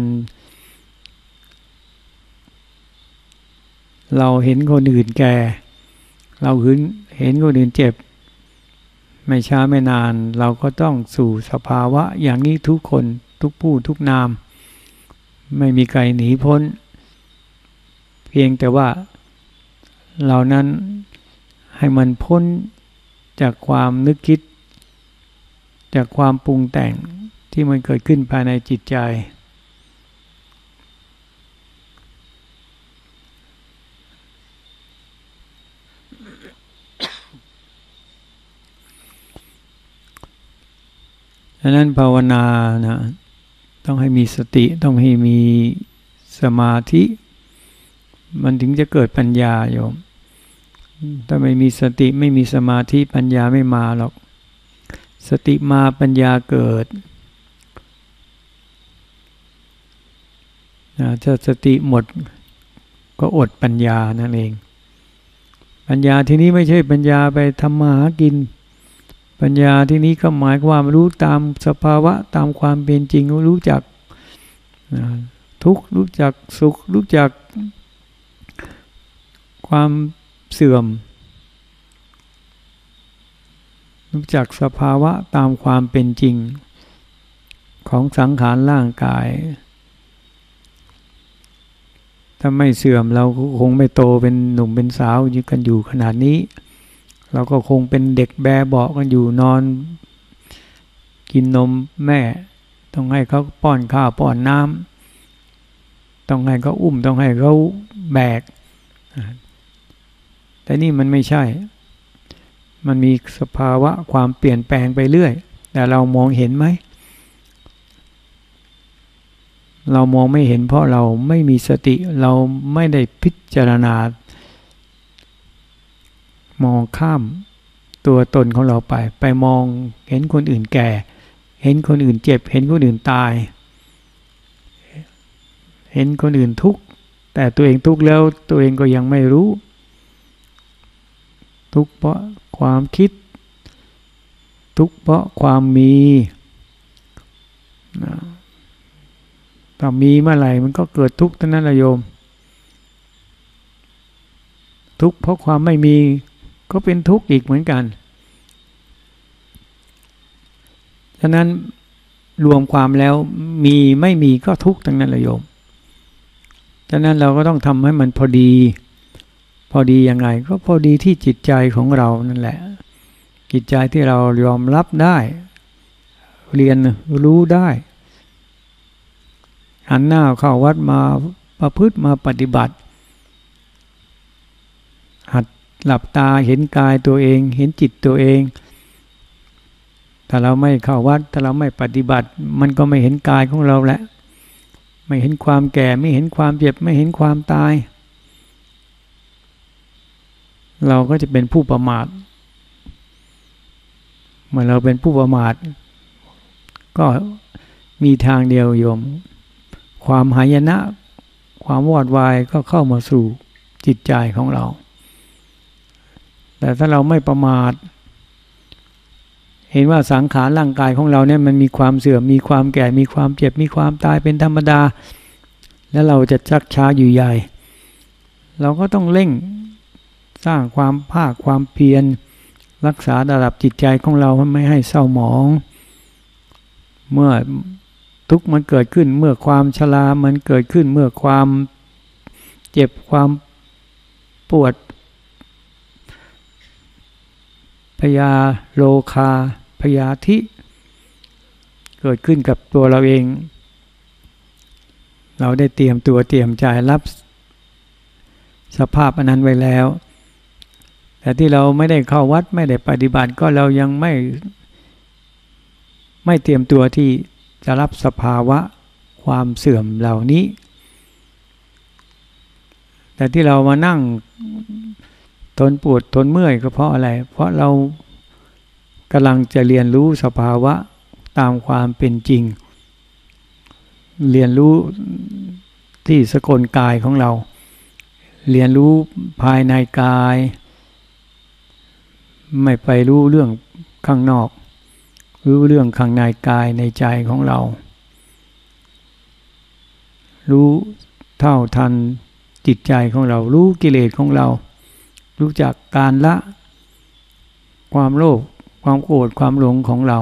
เราเห็นคนอื่นแก่เราเห็นคนอื่นเจ็บไม่ช้าไม่นานเราก็ต้องสู่สภาวะอย่างนี้ทุกคนทุกผู้ทุกนามไม่มีใครหนีพ้นเพียงแต่ว่าเรานั้นให้มันพ้นจากความนึกคิดจากความปรุงแต่งที่มันเกิดขึ้นภายในจิตใจฉะนั้นภาวนานะต้องให้มีสติต้องให้มีสมาธิมันถึงจะเกิดปัญญาโยมถ้าไม่มีสติไม่มีสมาธิปัญญาไม่มาหรอกสติมาปัญญาเกิดถ้าสติหมดก็อดปัญญานั่นเองปัญญาที่นี้ไม่ใช่ปัญญาไปทำมาหากินปัญญาที่นี้ก็หมายความรู้ตามสภาวะตามความเป็นจริงรู้จักทุกข์รู้จักสุขรู้จักความเสื่อมรู้จักสภาวะตามความเป็นจริงของสังขารร่างกายถ้าไม่เสื่อมเราก็คงไม่โตเป็นหนุ่มเป็นสาวอยู่ขนาดนี้เราก็คงเป็นเด็กแบเบาะกันอยู่นอนกินนมแม่ต้องให้เขาป้อนข้าวป้อนน้ำต้องให้เขาอุ้มต้องให้เขาแบกแต่นี่มันไม่ใช่มันมีสภาวะความเปลี่ยนแปลงไปเรื่อยแต่เรามองเห็นไหมเรามองไม่เห็นเพราะเราไม่มีสติเราไม่ได้พิจารณามองข้ามตัวตนของเราไปมองเห็นคนอื่นแก่เห็นคนอื่นเจ็บเห็นคนอื่นตายเห็นคนอื่นทุกข์แต่ตัวเองทุกข์แล้วตัวเองก็ยังไม่รู้ทุกข์เพราะความคิดทุกข์เพราะความมีถ้ามีเมื่อไหร่มันก็เกิดทุกข์ทั้งนั้นแหละโยมทุกข์เพราะความไม่มีก็เป็นทุกข์อีกเหมือนกันฉะนั้นรวมความแล้วมีไม่มีก็ทุกข์ทั้งนั้นแหละโยมฉะนั้นเราก็ต้องทำให้มันพอดียังไงก็พอดีที่จิตใจของเรานั่นแหละจิตใจที่เรายอมรับได้เรียนรู้ได้หันหน้าเข้าวัดมาประพฤติมาปฏิบัติหัดหลับตาเห็นกายตัวเองเห็นจิตตัวเองถ้าเราไม่เข้าวัดถ้าเราไม่ปฏิบัติมันก็ไม่เห็นกายของเราแหละไม่เห็นความแก่ไม่เห็นความเจ็บไม่เห็นความตายเราก็จะเป็นผู้ประมาทเมื่อเราเป็นผู้ประมาทก็มีทางเดียวโยมความหายนะความวอดวายก็เข้ามาสู่จิตใจของเราแต่ถ้าเราไม่ประมาทเห็นว่าสังขารร่างกายของเราเนี่ยมันมีความเสื่อมมีความแก่มีความเจ็บมีความตายเป็นธรรมดาแล้วเราจะชักช้าอยู่ใหญ่เราก็ต้องเร่งสร้างความภาคความเพียรรักษาระดับจิตใจของเราไม่ให้เศร้าหมองเมื่อทุกข์มันเกิดขึ้นเมื่อความชรามันเกิดขึ้นเมื่อความเจ็บความปวดพยาโลคาพยาธิเกิดขึ้นกับตัวเราเองเราได้เตรียมตัวเตรียมใจรับสภาพอันนั้นไว้แล้วแต่ที่เราไม่ได้เข้าวัดไม่ได้ปฏิบัติก็เรายังไม่เตรียมตัวที่จะรับสภาวะความเสื่อมเหล่านี้แต่ที่เรามานั่งทนปวดทนเมื่อยก็เพราะอะไรเพราะเรากำลังจะเรียนรู้สภาวะตามความเป็นจริงเรียนรู้ที่สกลกายของเราเรียนรู้ภายในกายไม่ไปรู้เรื่องข้างนอกรู้เรื่องข้างในกายในใจของเรารู้เท่าทันจิตใจของเรารู้กิเลสของเรารู้จักการละความโลภความโกรธความหลงของเรา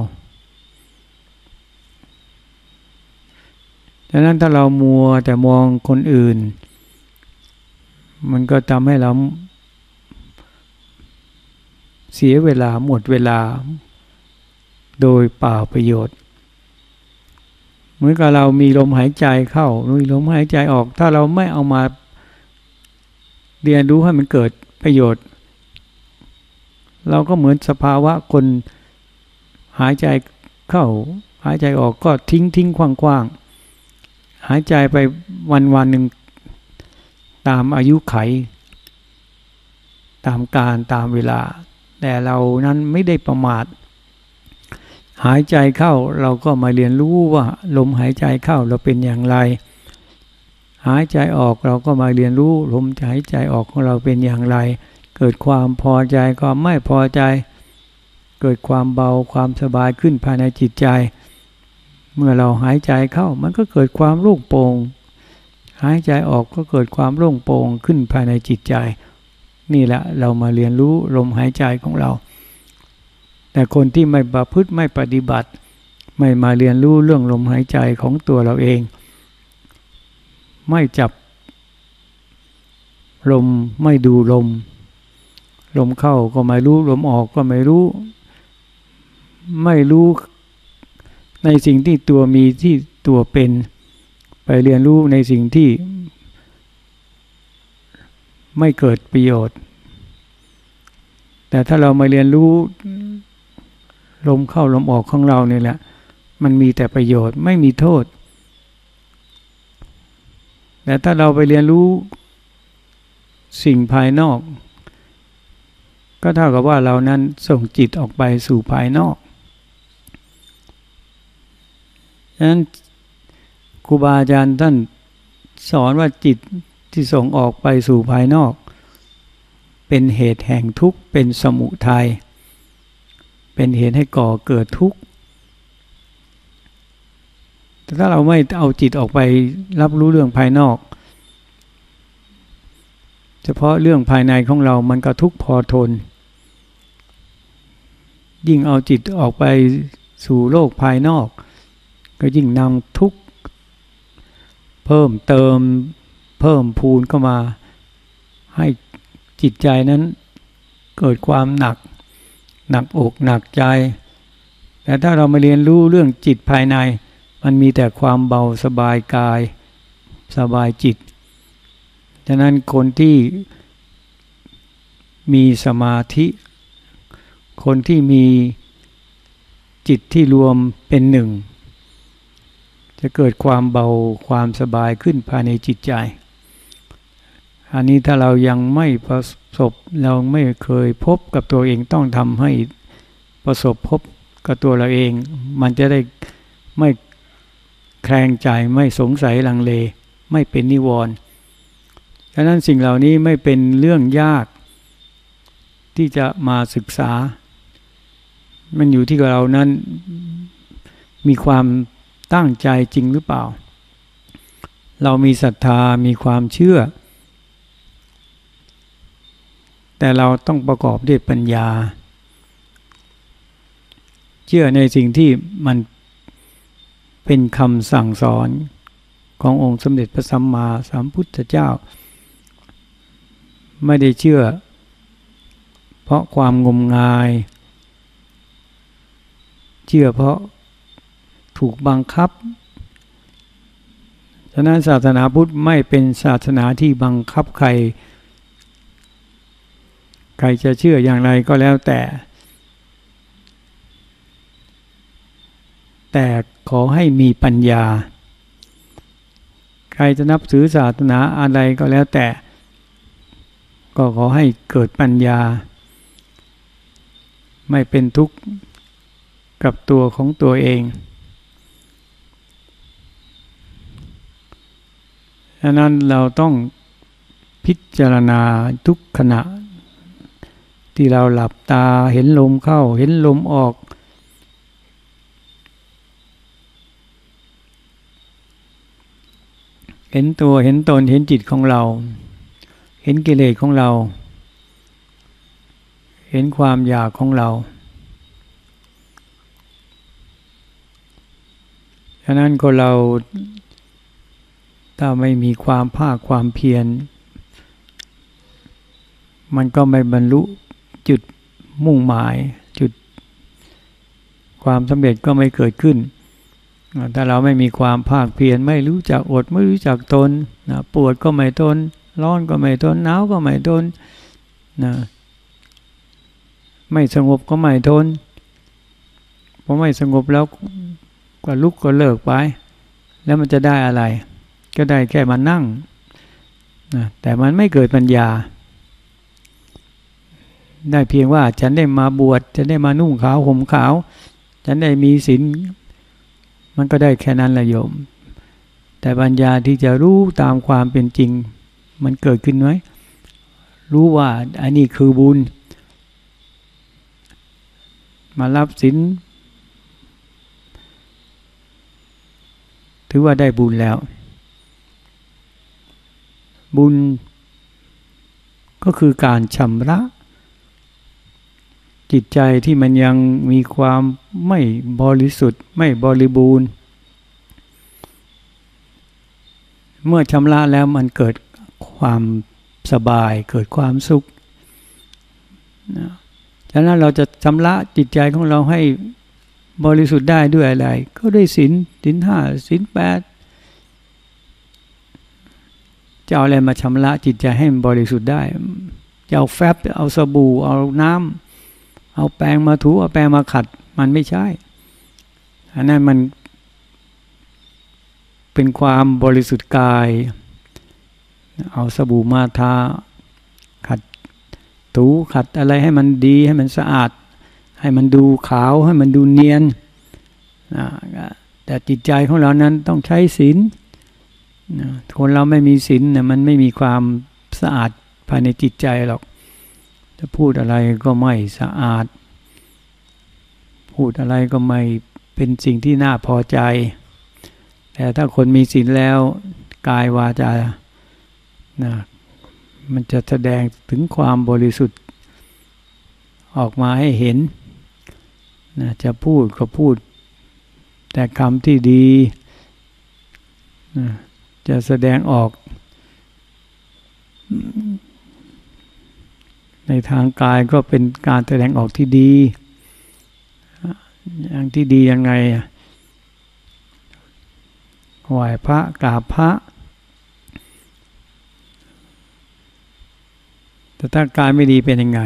ดังนั้นถ้าเรามัวแต่มองคนอื่นมันก็ทำให้เราเสียเวลาหมดเวลาโดยเปล่าประโยชน์เหมือนกับเรามีลมหายใจเข้ามีลมหายใจออกถ้าเราไม่เอามาเรียนรู้ให้มันเกิดประโยชน์เราก็เหมือนสภาวะคนหายใจเข้าหายใจออกก็ทิ้งขว้างหายใจไปวันหนึ่งตามอายุไขตามกาลตามเวลาแต่เรานั้นไม่ได้ประมาทหายใจเข้าเราก็มาเรียนรู้ว่าลมหายใจเข้าเราเป็นอย่างไรหายใจออกเราก็มาเรียนรู้ลมหายใจออกของเราเป็นอย่างไรเกิดความพอใจความไม่พอใจเกิดความเบาความสบายขึ้นภายในจิตใจเมื่อเราหายใจเข้ามันก็เกิดความโล่งโปร่งหายใจออกก็เกิดความโล่งโปร่งขึ้นภายในจิตใจนี่แหละเรามาเรียนรู้ลมหายใจของเราแต่คนที่ไม่ประพฤติไม่ปฏิบัติไม่มาเรียนรู้เรื่องลมหายใจของตัวเราเองไม่จับลมไม่ดูลมเข้าก็ไม่รู้ลมออกก็ไม่รู้ในสิ่งที่ตัวมีที่ตัวเป็นไปเรียนรู้ในสิ่งที่ไม่เกิดประโยชน์แต่ถ้าเรามาเรียนรู้ลมเข้าลมออกของเราเนี่ยแหละมันมีแต่ประโยชน์ไม่มีโทษแต่ถ้าเราไปเรียนรู้สิ่งภายนอกก็เท่ากับว่าเรานั้นส่งจิตออกไปสู่ภายนอกฉะนั้นครูบาอาจารย์ท่านสอนว่าจิตที่ส่งออกไปสู่ภายนอกเป็นเหตุแห่งทุกข์เป็นสมุทัยเป็นเหตุให้ก่อเกิดทุกข์แต่ถ้าเราไม่เอาจิตออกไปรับรู้เรื่องภายนอกเฉพาะเรื่องภายในของเรามันก็ทุกข์พอทนยิ่งเอาจิตออกไปสู่โลกภายนอกก็ยิ่งนำทุกข์เพิ่มเติมเพิ่มพูนเข้ามาให้จิตใจนั้นเกิดความหนักอกหนักใจแต่ถ้าเรามาเรียนรู้เรื่องจิตภายในมันมีแต่ความเบาสบายกายสบายจิตฉะนั้นคนที่มีสมาธิคนที่มีจิตที่รวมเป็นหนึ่งจะเกิดความเบาความสบายขึ้นภายในจิตใจอันนี้ถ้าเรายังไม่ประสบเราไม่เคยพบกับตัวเองต้องทำให้ประสบพบกับตัวเราเองมันจะได้ไม่แคลงใจไม่สงสัยลังเลไม่เป็นนิวรณ์ฉะนั้นสิ่งเหล่านี้ไม่เป็นเรื่องยากที่จะมาศึกษามันอยู่ที่เรานั้นมีความตั้งใจจริงหรือเปล่าเรามีศรัทธามีความเชื่อแต่เราต้องประกอบด้วยปัญญาเชื่อในสิ่งที่มันเป็นคำสั่งสอนขององค์สมเด็จพระสัมมาสัมพุทธเจ้าไม่ได้เชื่อเพราะความงมงายเชื่อเพราะถูกบังคับฉะนั้นศาสนาพุทธไม่เป็นศาสนาที่บังคับใครใครจะเชื่ออย่างไรก็แล้วแต่ขอให้มีปัญญาใครจะนับถือศาสนาอะไรก็แล้วแต่ก็ขอให้เกิดปัญญาไม่เป็นทุกข์กับตัวของตัวเองฉะนั้นเราต้องพิจารณาทุกขณะที่เราหลับตาเห็นลมเข้าเห็นลมออกเห็นตัวเห็นตนเห็นจิตของเราเห็นกิเลสของเราเห็นความอยากของเราฉะนั้นคนเราถ้าไม่มีความภาคความเพียรมันก็ไม่บรรลุจุดมุ่งหมายจุดความสำเร็จก็ไม่เกิดขึ้นถ้าเราไม่มีความภาคเพียรไม่รู้จักอดไม่รู้จักทนปวดก็ไม่ทนร้อนก็ไม่ทนหนาวก็ไม่ทนไม่สงบก็ไม่ทนพอไม่สงบแล้วก็ลุกก็เลิกไปแล้วมันจะได้อะไรก็ได้แค่มานั่งแต่มันไม่เกิดปัญญาได้เพียงว่าฉันได้มาบวชฉันได้มานุ่งขาวห่มขาวฉันได้มีศีลมันก็ได้แค่นั้นแหละโยมแต่ปัญญาที่จะรู้ตามความเป็นจริงมันเกิดขึ้นไหมรู้ว่าอันนี้คือบุญมารับศีลถือว่าได้บุญแล้วบุญก็คือการชำระจิตใจที่มันยังมีความไม่บริสุทธิ์ไม่บริบูรณ์เมื่อชำระแล้วมันเกิดความสบายเกิดความสุขฉะนั้นเราจะชำระจิตใจของเราให้บริสุทธิ์ได้ด้วยอะไรก็ด้วยศีลห้าศีลแปดจะเอาอะไรมาชำระจิตใจให้บริสุทธิ์ได้จะเอาแฟบเอาสบู่เอาน้ำเอาแปรงมาถูเอาแปรงมาขัดมันไม่ใช่อันนั้นมันเป็นความบริสุทธิ์กายเอาสบู่มาทาขัดถูขัดอะไรให้มันดีให้มันสะอาดให้มันดูขาวให้มันดูเนียนแต่จิตใจของเรานั้นต้องใช้ศีลคนเราไม่มีศีลเนี่ยมันไม่มีความสะอาดภายในจิตใจหรอกจะพูดอะไรก็ไม่สะอาดพูดอะไรก็ไม่เป็นสิ่งที่น่าพอใจแต่ถ้าคนมีศีลแล้วกายวาจามันจะแสดงถึงความบริสุทธิ์ออกมาให้เห็นจะพูดก็พูดแต่คำที่ดีจะแสดงออกในทางกายก็เป็นการแสดงออกที่ดีอย่างที่ดียังไงไหว้พระกราบพระแต่ถ้ากายไม่ดีเป็นยังไง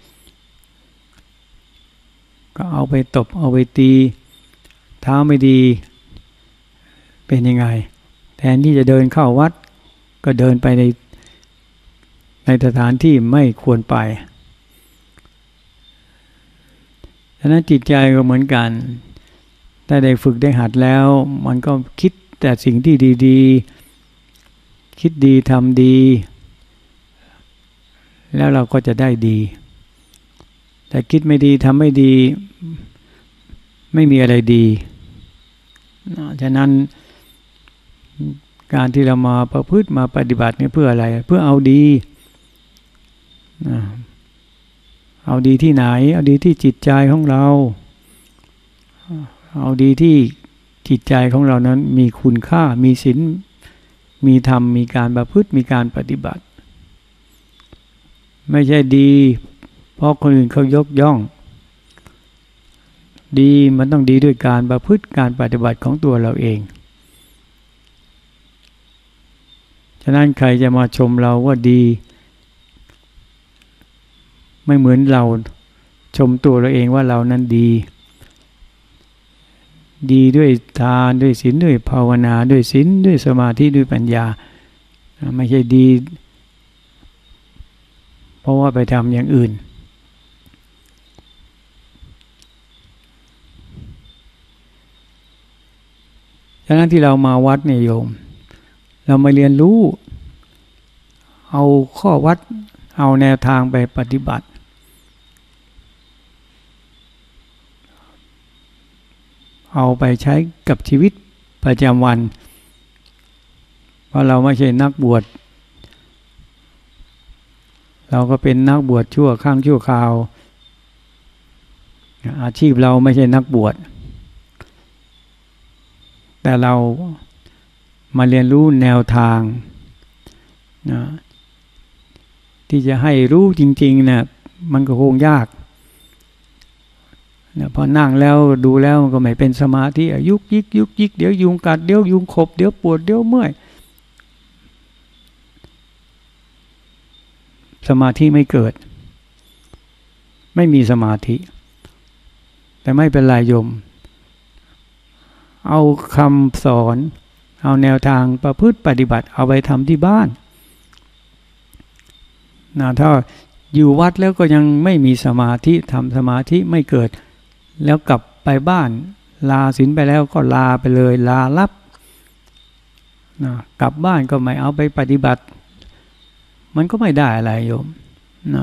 ก็เอาไปตบเอาไปตีเท้าไม่ดีเป็นยังไงแทนที่จะเดินเข้าวัดก็เดินไปในสถานที่ไม่ควรไปฉะนั้นจิตใจก็เหมือนกันถ้าได้ฝึกได้หัดแล้วมันก็คิดแต่สิ่งที่ดีๆคิดดีทำดีแล้วเราก็จะได้ดีแต่คิดไม่ดีทำไม่ดีไม่มีอะไรดีฉะนั้นการที่เรามาประพฤติมาปฏิบัตินี่เพื่ออะไรเพื่อเอาดีเอาดีที่ไหนเอาดีที่จิตใจของเราเอาดีที่จิตใจของเรานั้นมีคุณค่ามีศีลมีธรรมมีการประพฤติมีการปฏิบัติไม่ใช่ดีเพราะคนอื่นเขายกย่องดีมันต้องดีด้วยการประพฤติการปฏิบัติของตัวเราเองฉะนั้นใครจะมาชมเราว่าดีไม่เหมือนเราชมตัวเราเองว่าเรานั้นดีด้วยทานด้วยศีลด้วยภาวนาด้วยศีลด้วยสมาธิด้วยปัญญาไม่ใช่ดีเพราะว่าไปทำอย่างอื่นฉะนั้นที่เรามาวัดเนี่ยโยมเรามาเรียนรู้เอาข้อวัดเอาแนวทางไปปฏิบัติเอาไปใช้กับชีวิตประจำวันเพราะเราไม่ใช่นักบวชเราก็เป็นนักบวชชั่วข้างชั่วคราวอาชีพเราไม่ใช่นักบวชแต่เรามาเรียนรู้แนวทางนะที่จะให้รู้จริงๆนะมันก็คงยากนะพอนั่งแล้วดูแล้วมันก็ไม่เป็นสมาธิยุกยิกยุกยิกเดี๋ยวยุงกัดเดี๋ยวยุงขบเดี๋ยวปวดเดี๋ยวเมื่อยสมาธิไม่เกิดไม่มีสมาธิแต่ไม่เป็นไรโยมเอาคำสอนเอาแนวทางประพฤติปฏิบัติเอาไปทำที่บ้านนะถ้าอยู่วัดแล้วก็ยังไม่มีสมาธิทำสมาธิไม่เกิดแล้วกลับไปบ้านลาศีลไปแล้วก็ลาไปเลยลาลับนะกลับบ้านก็ไม่เอาไปปฏิบัติมันก็ไม่ได้อะไรโยมนะ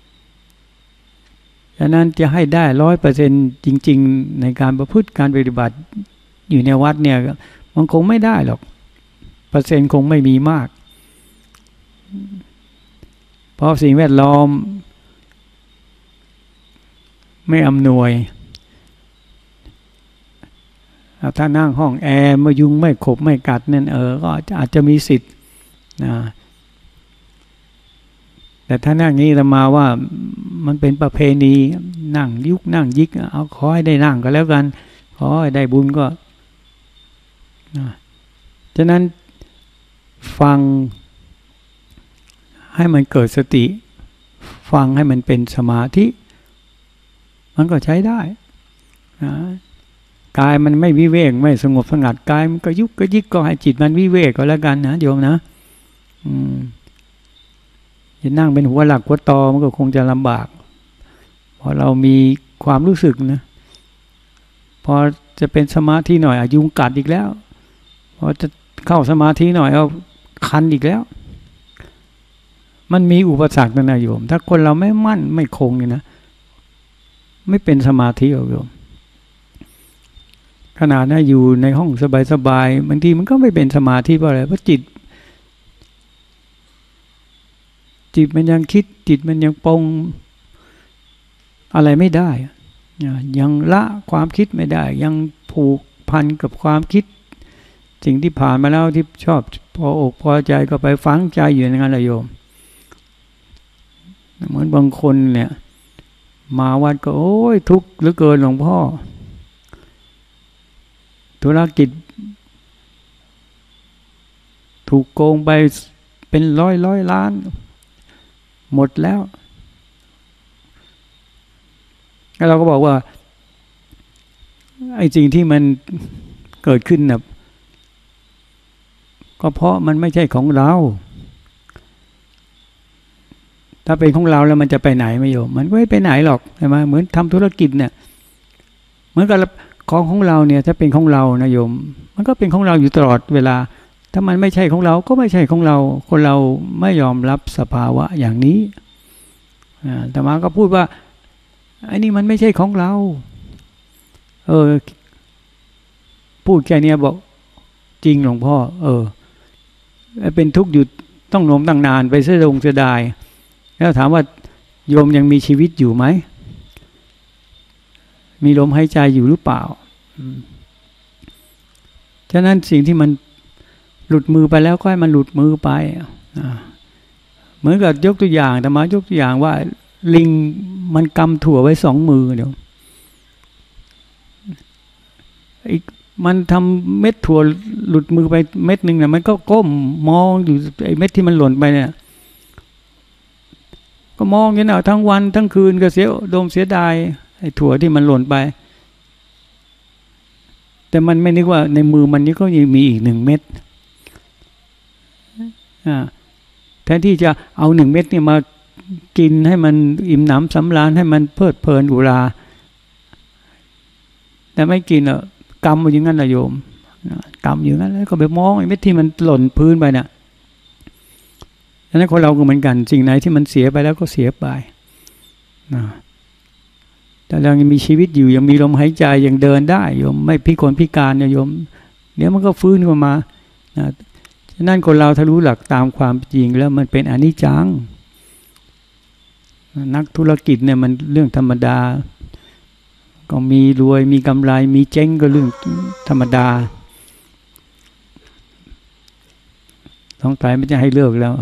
ฉะนั้นจะให้ได้ 100% จริงๆในการประพฤติการปฏิบัติอยู่ในวัดเนี่ยมันคงไม่ได้หรอกเปอร์เซ็นต์คงไม่มีมากเพราะสิ่งแวดล้อมไม่อำนวยถ้านั่งห้องแอร์ไม่ยุงไม่ขบไม่กัดนั่นก็อาจจะมีสิทธิ์นะแต่ถ้านั่งนี้จะมาว่ามันเป็นประเพณีนั่งยุกนั่งยิกเอาขอให้ได้นั่งก็แล้วกันขอให้ได้บุญก็ฉะนั้นฟังให้มันเกิดสติฟังให้มันเป็นสมาธิมันก็ใช้ได้นะกายมันไม่วิเวกไม่สงบสงัดกายมันก็ยุกก็ยิกก็ให้จิตมันวิเวกก็แล้วกันนะโยมนะจะนั่งเป็นหัวหลักหัวตอมันก็คงจะลำบากพอเรามีความรู้สึกนะพอจะเป็นสมาธิหน่อยยุงกัดอีกแล้วพอจะเข้าสมาธิหน่อยเอาคันอีกแล้วมันมีอุปสรรคนะโยมถ้าคนเราไม่มั่นไม่คงเนี่ยนะไม่เป็นสมาธิหรอกโยมขนาดนั้นอยู่ในห้องสบายๆบางทีมันก็ไม่เป็นสมาธิเพราะอะไรเพราะจิตมันยังคิดจิตมันยังปรงอะไรไม่ได้ยังละความคิดไม่ได้ยังผูกพันกับความคิดสิ่งที่ผ่านมาแล้วที่ชอบพออกพอใจก็ไปฝังใจอยู่ในนั้นแหละโยมเหมือนบางคนเนี่ยมาวัดก็โอ้ยทุกข์เหลือเกินหลวงพ่อธุรกิจถูกโกงไปเป็นร้อยล้านหมดแล้วเราก็บอกว่าไอ้สิ่งที่มันเกิดขึ้นน่ะก็เพราะมันไม่ใช่ของเราถ้าเป็นของเราแล้วมันจะไปไหนไม่โยมมันไม่ไปไหนหรอกใช่ไหมเหมือนทำธุรกิจเนี่ยเหมือนกับของเราเนี่ยถ้าเป็นของเรานะโยมมันก็เป็นของเราอยู่ตลอดเวลาถ้ามันไม่ใช่ของเราก็ไม่ใช่ของเราคนเราไม่ยอมรับสภาวะอย่างนี้แต่มาก็พูดว่าไอ้นี่มันไม่ใช่ของเราพูดแค่นี้บอกจริงหลวงพ่อเป็นทุกข์อยู่ต้องโน้มตั้งนานไปเสียดายแล้วถามว่าโยมยังมีชีวิตอยู่ไหมมีลมหายใจอยู่หรือเปล่าฉะนั้นสิ่งที่มันหลุดมือไปแล้วก็ให้มันหลุดมือไปเหมือนกับยกตัวอย่างแต่มายกตัวอย่างว่าลิงมันกำถั่วไว้2 มือเดี๋ยวอีกมันทำเม็ดถั่วหลุดมือไปเม็ดหนึ่งเนี่ยมันก็ก้มมองอยู่ไอ้เม็ดที่มันหล่นไปเนี่ยก็มองอยู่นะทั้งวันทั้งคืนก็เสียดมเสียดายไอ้ถั่วที่มันหล่นไปแต่มันไม่นึกว่าในมือมันนี่ก็ยังมีอีก1 เม็ดแทนที่จะเอา1 เม็ดเนี่ยมากินให้มันอิ่มหนำสำราญให้มันเพลิดเพลินอุราแต่ไม่กินอ่ะกำอยู่งั้นนะโยมกำอยู่งั้นแล้วก็ไปมองไอ้เม็ดที่มันหล่นพื้นไปเนี่ยดังนั้นคนเราก็เหมือนกันสิ่งไหนที่มันเสียไปแล้วก็เสียไปแต่เรายังมีชีวิตอยู่ยังมีลมหายใจยังเดินได้โยมไม่พิกลพิการโยมเดี๋ยวมันก็ฟื้นขึ้นมาฉะนั้นคนเราถ้ารู้หลักตามความจริงแล้วมันเป็นอนิจจังนักธุรกิจเนี่ยมันเรื่องธรรมดาก็มีรวยมีกำไรมีเจ๊งก็เรื่องธรรมดาต้องตายไม่จะให้เลิกแล้ว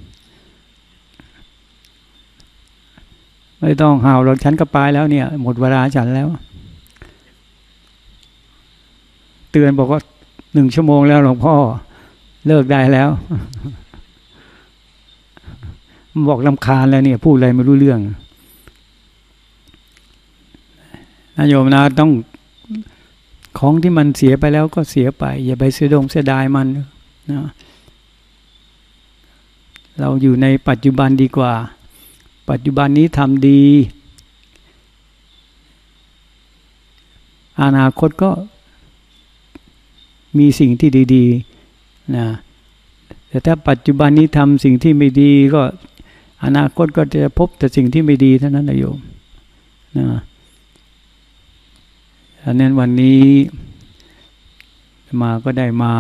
ไม่ต้องห่าวหรอกฉันก็ไปแล้วเนี่ยหมดเวลาฉันแล้วเตือนบอกว่า1 ชั่วโมงแล้วหลวงพ่อเลิกได้แล้วบอกรำคาญแล้วเนี่ยพูดอะไรไม่รู้เรื่องนะโยมนะต้องของที่มันเสียไปแล้วก็เสียไปอย่าไปเสียดายมันนะเราอยู่ในปัจจุบันดีกว่าปัจจุบันนี้ทำดีอนาคตก็มีสิ่งที่ดีๆนะแต่ถ้าปัจจุบันนี้ทำสิ่งที่ไม่ดีก็อนาคตก็จะพบแต่สิ่งที่ไม่ดีเท่านั้นนะโยมนะอันนั้นวันนี้มาก็ได้มา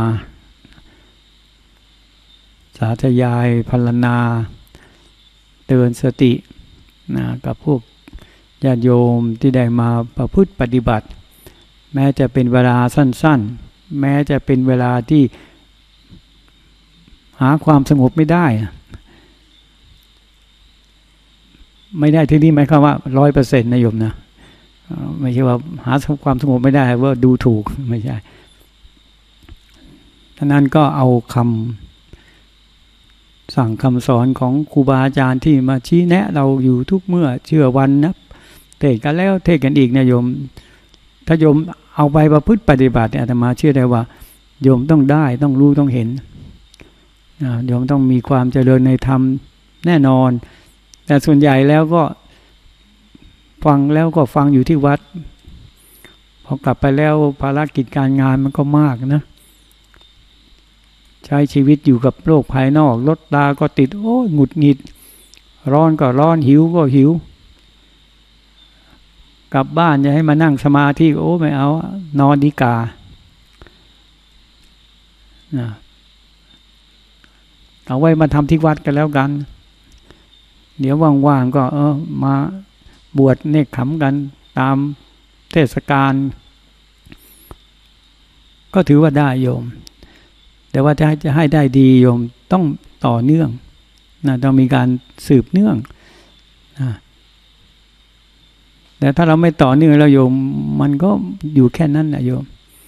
สาธยายพรรณนาเตือนสตินะกับพวกญาติโยมที่ได้มาประพฤติปฏิบัติแม้จะเป็นเวลาสั้นๆแม้จะเป็นเวลาที่หาความสงบไม่ได้ที่นี่หมายความว่า 100% นะโยมนะไม่ใช่ว่าหาความสงบไม่ได้ว่าดูถูกไม่ใช่ฉะนั้นก็เอาคำสั่งคำสอนของครูบาอาจารย์ที่มาชี้แนะเราอยู่ทุกเมื่อเชื่อวันนับเทศกันแล้วเทศกันอีกนะโยมถ้าโยมเอาไปประพฤติปฏิบัติเนี่ยอาตมาเชื่อได้ว่าโยมต้องได้ต้องรู้ต้องเห็นโยมต้องมีความเจริญในธรรมแน่นอนแต่ส่วนใหญ่แล้วก็ฟังแล้วก็ฟังอยู่ที่วัดพอกลับไปแล้วภารกิจการงานมันก็มากนะใช้ชีวิตอยู่กับโลกภายนอกรถตาก็ติดโอ้ยหงุดหงิดร้อนก็ร้อนหิวก็หิวกลับบ้านจะให้มานั่งสมาธิโอ้ไม่เอานอนดีกาเอาไว้มาทำที่วัดกันแล้วกันเดี๋ยวว่างๆก็มาบวชเนกขำกันตามเทศกาลก็ถือว่าได้โยมแต่ว่าจะให้ได้ดีโยมต้องต่อเนื่องนะต้องมีการสืบเนื่องนะแต่ถ้าเราไม่ต่อเนื่องแล้วโยมมันก็อยู่แค่นั้นนะโยม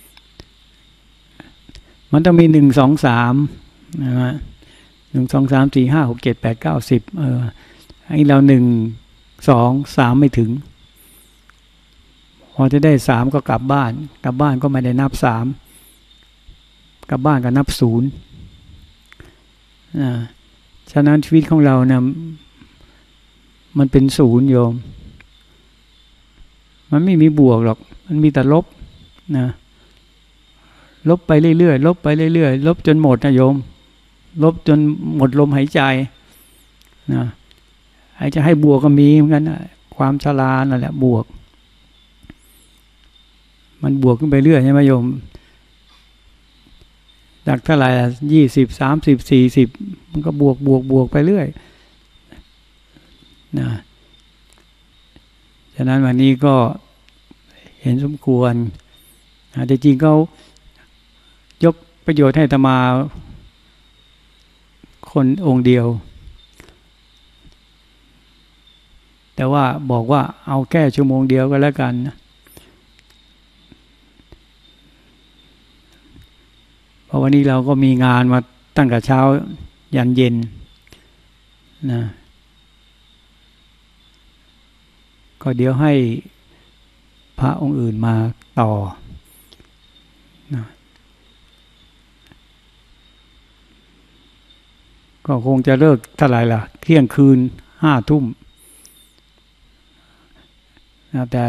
มันต้องมี1 2 3นะฮะ1 2 3 4 5 6 7 8 9 10ให้เรา1 2 3ไม่ถึงพอจะได้3ก็กลับบ้านก็ไม่ได้นับ3กลับบ้านก็นับ0ฉะนั้นชีวิตของเราเนี่ยมันเป็น0โยมมันไม่มีบวกหรอกมันมีแต่ลบนะลบไปเรื่อยๆลบไปเรื่อยๆลบจนหมดนะโยมลบจนหมดลมหายใจนะไอ้จะให้บวกก็มีเหมือนกันนะความชรานั่นแหละบวกมันบวกขึ้นไปเรื่อยใช่ไหมโยมจากเท่าไหร่20 30 40มันก็บวกไปเรื่อยนะฉะนั้นวันนี้ก็เห็นสมควรแต่จริงก็ยกประโยชน์ให้อาตมาคนองค์เดียวแต่ว่าบอกว่าเอาแค่1 ชั่วโมงเดียวก็แล้วกันนะเพราะวันนี้เราก็มีงานมาตั้งแต่เช้ายันเย็นนะก็เดี๋ยวให้พระองค์อื่นมาต่อนะก็คงจะเลิกเท่าไหร่ล่ะเที่ยงคืน5 ทุ่มนะแต่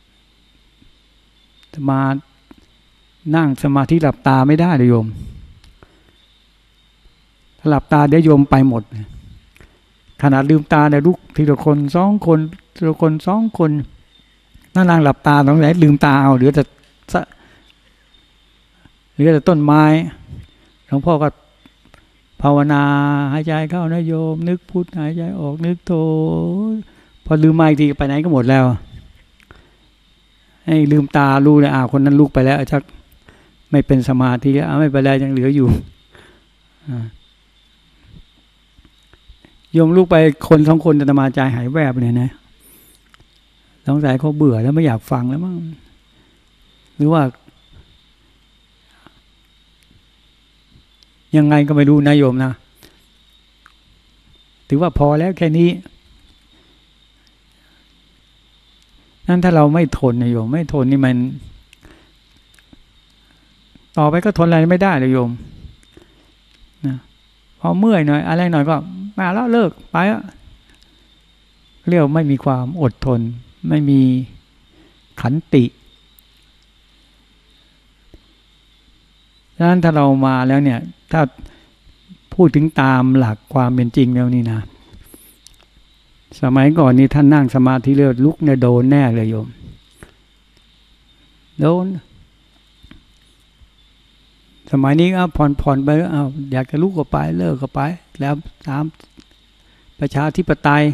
มานั่งสมาธิหลับตาไม่ได้เลยโยมถ้าหลับตาเดี๋ยวโยมไปหมดขนาดลืมตาเนี่ยลุกทีละคน2 คนทีละคน2 คนนั่งหลับตาตรงไหนลืมตาเอาเหลือแต่ต้นไม้หลวงพ่อก็ภาวนาหายใจเข้านะโยมนึกพุทหายใจออกนึกโทพอลืมมาอีกทีไปไหนก็หมดแล้วให้ลืมตารู้เลยคนนั้นลุกไปแล้วชักไม่เป็นสมาธิไม่เป็นไรยังเหลืออยู่โยมลุกไปคน2 คนจะมาใจหายแวบเลยนะสงสัยเขาเบื่อแล้วไม่อยากฟังแล้วมั้งหรือว่ายังไงก็ไม่รู้นะโยมนะถือว่าพอแล้วแค่นี้นั่นถ้าเราไม่ทนนะโยมไม่ทนนี่มันต่อไปก็ทนอะไรไม่ได้เลยโยมนะพอเมื่อยหน่อยอะไรหน่อยก็มาแล้วเลิกไปแล้วเรียกไม่มีความอดทนไม่มีขันติดังนั้นถ้าเรามาแล้วเนี่ยถ้าพูดถึงตามหลักความเป็นจริงแล้วนี่นะสมัยก่อนนี่ท่านนั่งสมาธิเรื่อยลุกเนี่ยโดนแน่เลยโยมโดนสมัยนี้ผ่อนไปอยากจะลุกก็ไปเลิกก็ไปแล้วตามประชาธิปไตย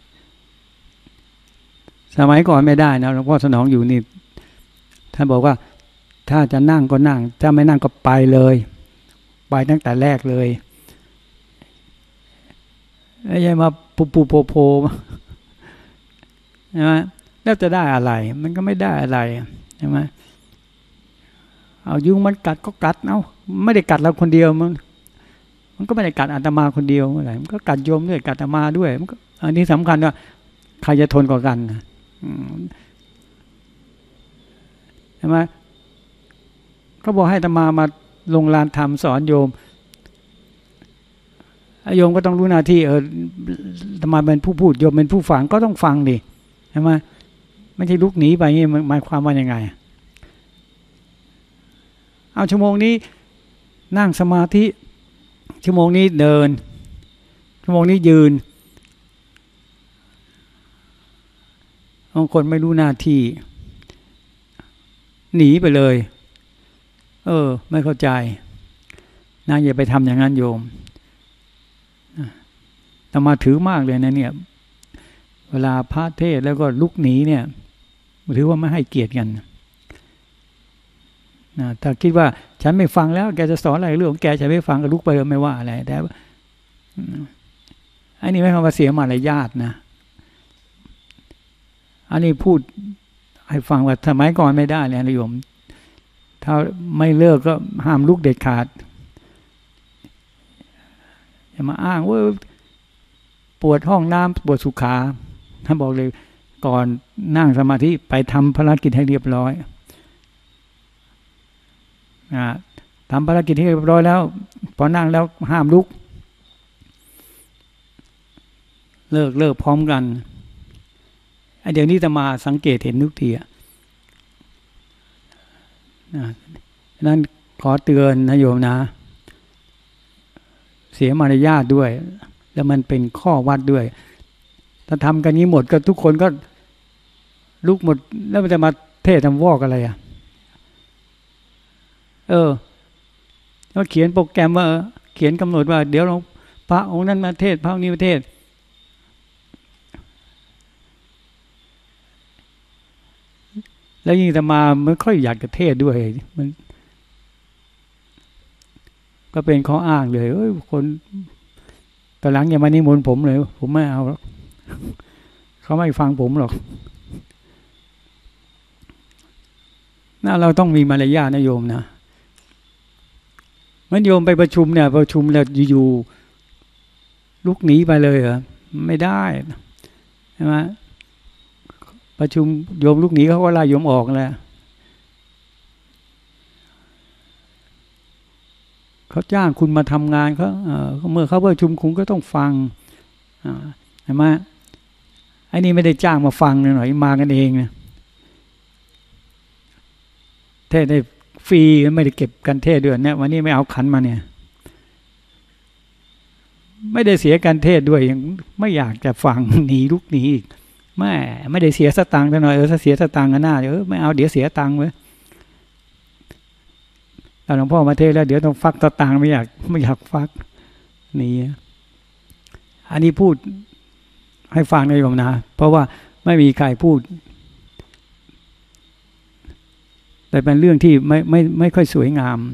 สมัยก่อนไม่ได้นะหลวงพ่อสนองอยู่นี่ท่านบอกว่าถ้าจะนั่งก็นั่งถ้าไม่นั่งก็ไปเลยไปตั้งแต่แรกเลยไม่ใช่มาปูโพใช่ไหมแล้วจะได้อะไรมันก็ไม่ได้อะไรใช่ไหมเอายุงมันกัดก็กัดไม่ได้กัดเราคนเดียวมันก็ไม่ได้กัดอาตมาคนเดียวอะไรมันก็กัดโยมด้วยกัดอาตมาด้วยมันก็อันนี้สำคัญว่าใครจะทนกว่ากันใช่ไหมก็บอกให้อาตมาลงลานธรรมสอนโยมโยมก็ต้องรู้หน้าที่อาตมาเป็นผู้พูดโยมเป็นผู้ฟังก็ต้องฟังดิใช่ไหมไม่ใช่ลุกหนีไปนี่หมายความว่ายังไงเอาชั่วโมงนี้นั่งสมาธิชั่วโมงนี้เดินชั่วโมงนี้ยืนบางคนไม่รู้หน้าที่หนีไปเลยไม่เข้าใจนะอย่าไปทำอย่างนั้นโยมแต่มาถือมากเลยนะเนี่ยเวลาพระเทศแล้วก็ลุกหนีเนี่ยถือว่าไม่ให้เกียรติกันนะถ้าคิดว่าฉันไม่ฟังแล้วแกจะสอนอะไรเรื่องของแกฉันไม่ฟังก็ลุกไปไม่ว่าอะไรแต่อันนี้ไม่คำว่าเสียมารยาทนะอันนี้พูดให้ฟังว่าสมัยก่อนไม่ได้เลยนะโยมถ้าไม่เลิกก็ห้ามลุกเด็ดขาดอย่ามาอ้างว่าปวดห้องน้ำปวดสุขาท่านบอกเลยก่อนนั่งสมาธิไปทำภารกิจให้เรียบร้อยทำภารกิจให้เรียบร้อยแล้วพอนั่งแล้วห้ามลุกเลิกพร้อมกันเดี๋ยวนี้จะมาสังเกตเห็นทุกทีนั้นขอเตือนนะโยมนะเสียมารยาทด้วยแล้วมันเป็นข้อวัดด้วยถ้าทำกันนี้หมดก็ทุกคนก็ลุกหมดแล้วมันจะมาเทศทำวอกอะไรแล้วเขียนโปรแกรมว่าเขียนกำหนดว่าเดี๋ยวเราพระองค์นั้นมาเทศพระองค์นี้มาเทศแล้วยิ่งจะมาไม่ค่อยอยากจะเทศด้วยมันก็เป็นข้ออ้างเลยคนตอนหลังอย่ามานิมนต์ผมเลยผมไม่เอาหรอกเขาไม่ฟังผมหรอกน่าเราต้องมีมารยาทนะโยมนะมันโยมไปประชุมเนี่ยประชุมแล้วอยู่ลุกหนีไปเลยเหรอไม่ได้ใช่ไหมประชุมโยมลูกหนีเขาก็ไล่โยมออกแล้วเขาจ้างคุณมาทำงานเขาเมื่อเขาประชุมคุณก็ต้องฟังเห็นไหมไอ้นี่ไม่ได้จ้างมาฟังหน่อยมากันเองนะเทศได้ฟรีไม่ได้เก็บกันเทศด้วยเนี่ยวันนี้ไม่เอาขันมาเนี่ยไม่ได้เสียการเทศด้วยยังไม่อยากจะฟังหนีลุกหนีอีกไม่ได้เสียสตังค์หน่อยถ้าเสียสตังค์ก็น่าไม่เอาเดี๋ยวเสียตังค์ไว้แต่หลวงพ่อมาเทศแล้วเดี๋ยวต้องฟักสตังค์ไม่อยากฟักนี่อันนี้พูดให้ฟังในโยมนะเพราะว่าไม่มีใครพูดแต่เป็นเรื่องที่ไม่ค่อยสวยงาม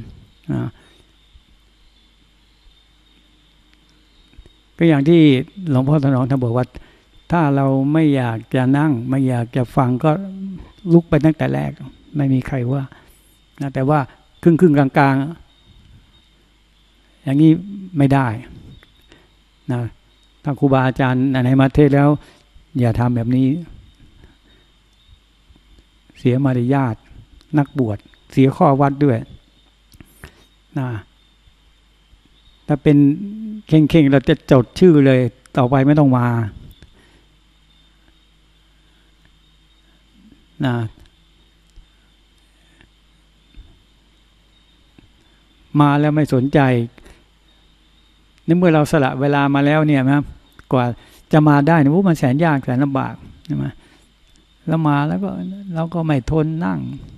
ก็อย่างที่หลวงพ่อถนอมท่านบอกว่าถ้าเราไม่อยากจะนั่งไม่อยากจะฟังก็ลุกไปตั้งแต่แรกไม่มีใครว่านะแต่ว่าครึ่งกลางอย่างนี้ไม่ได้นะถ้าครูบาอาจารย์ไหนมาเทศแล้วอย่าทำแบบนี้เสียมารยาทนักบวชเสียข้อวัดด้วยนะถ้าเป็นเข่งๆเราจะจดชื่อเลยต่อไปไม่ต้องมาแล้วไม่สนใจในเมื่อเราสละเวลามาแล้วเนี่ยนะกว่าจะมาได้นะมันแสนยากแสนลำบากใช่ไหมแล้วมาแล้วก็เราก็ไม่ทนนั่ง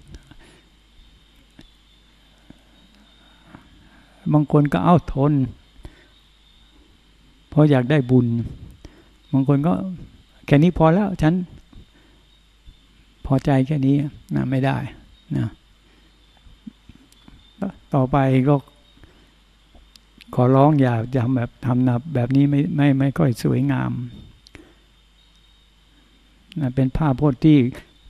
บางคนก็ทนเพราะอยากได้บุญบางคนก็แค่นี้พอแล้วฉันพอใจแค่นี้นะไม่ได้นะต่อไปก็ขอร้องอย่าทำแบบนี้ไม่ค่อยสวยงามนะเป็นภาพพจน์ที่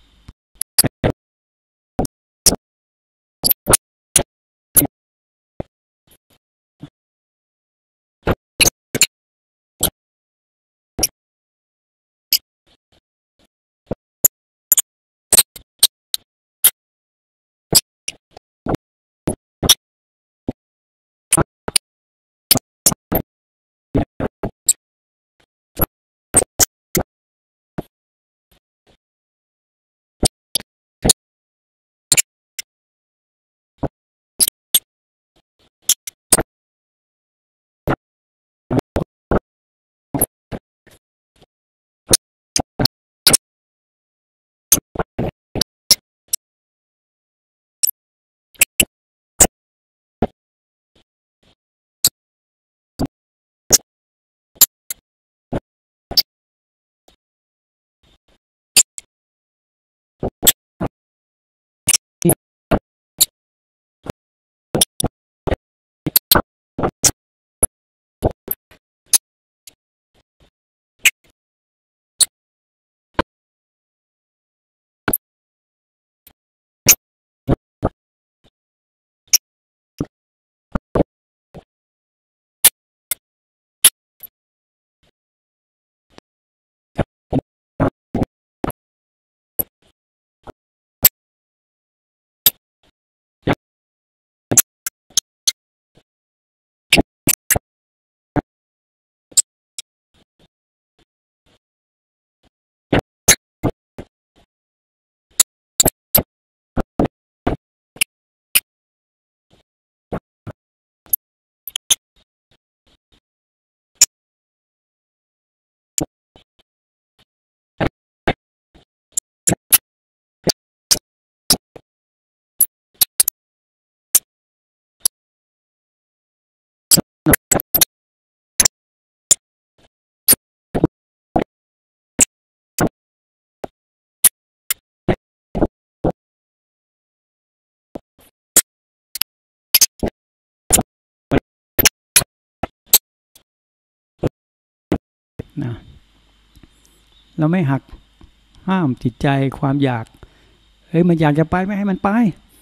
นะเราไม่หักห้ามจิตใจความอยากมันอยากจะไปไม่ให้มันไป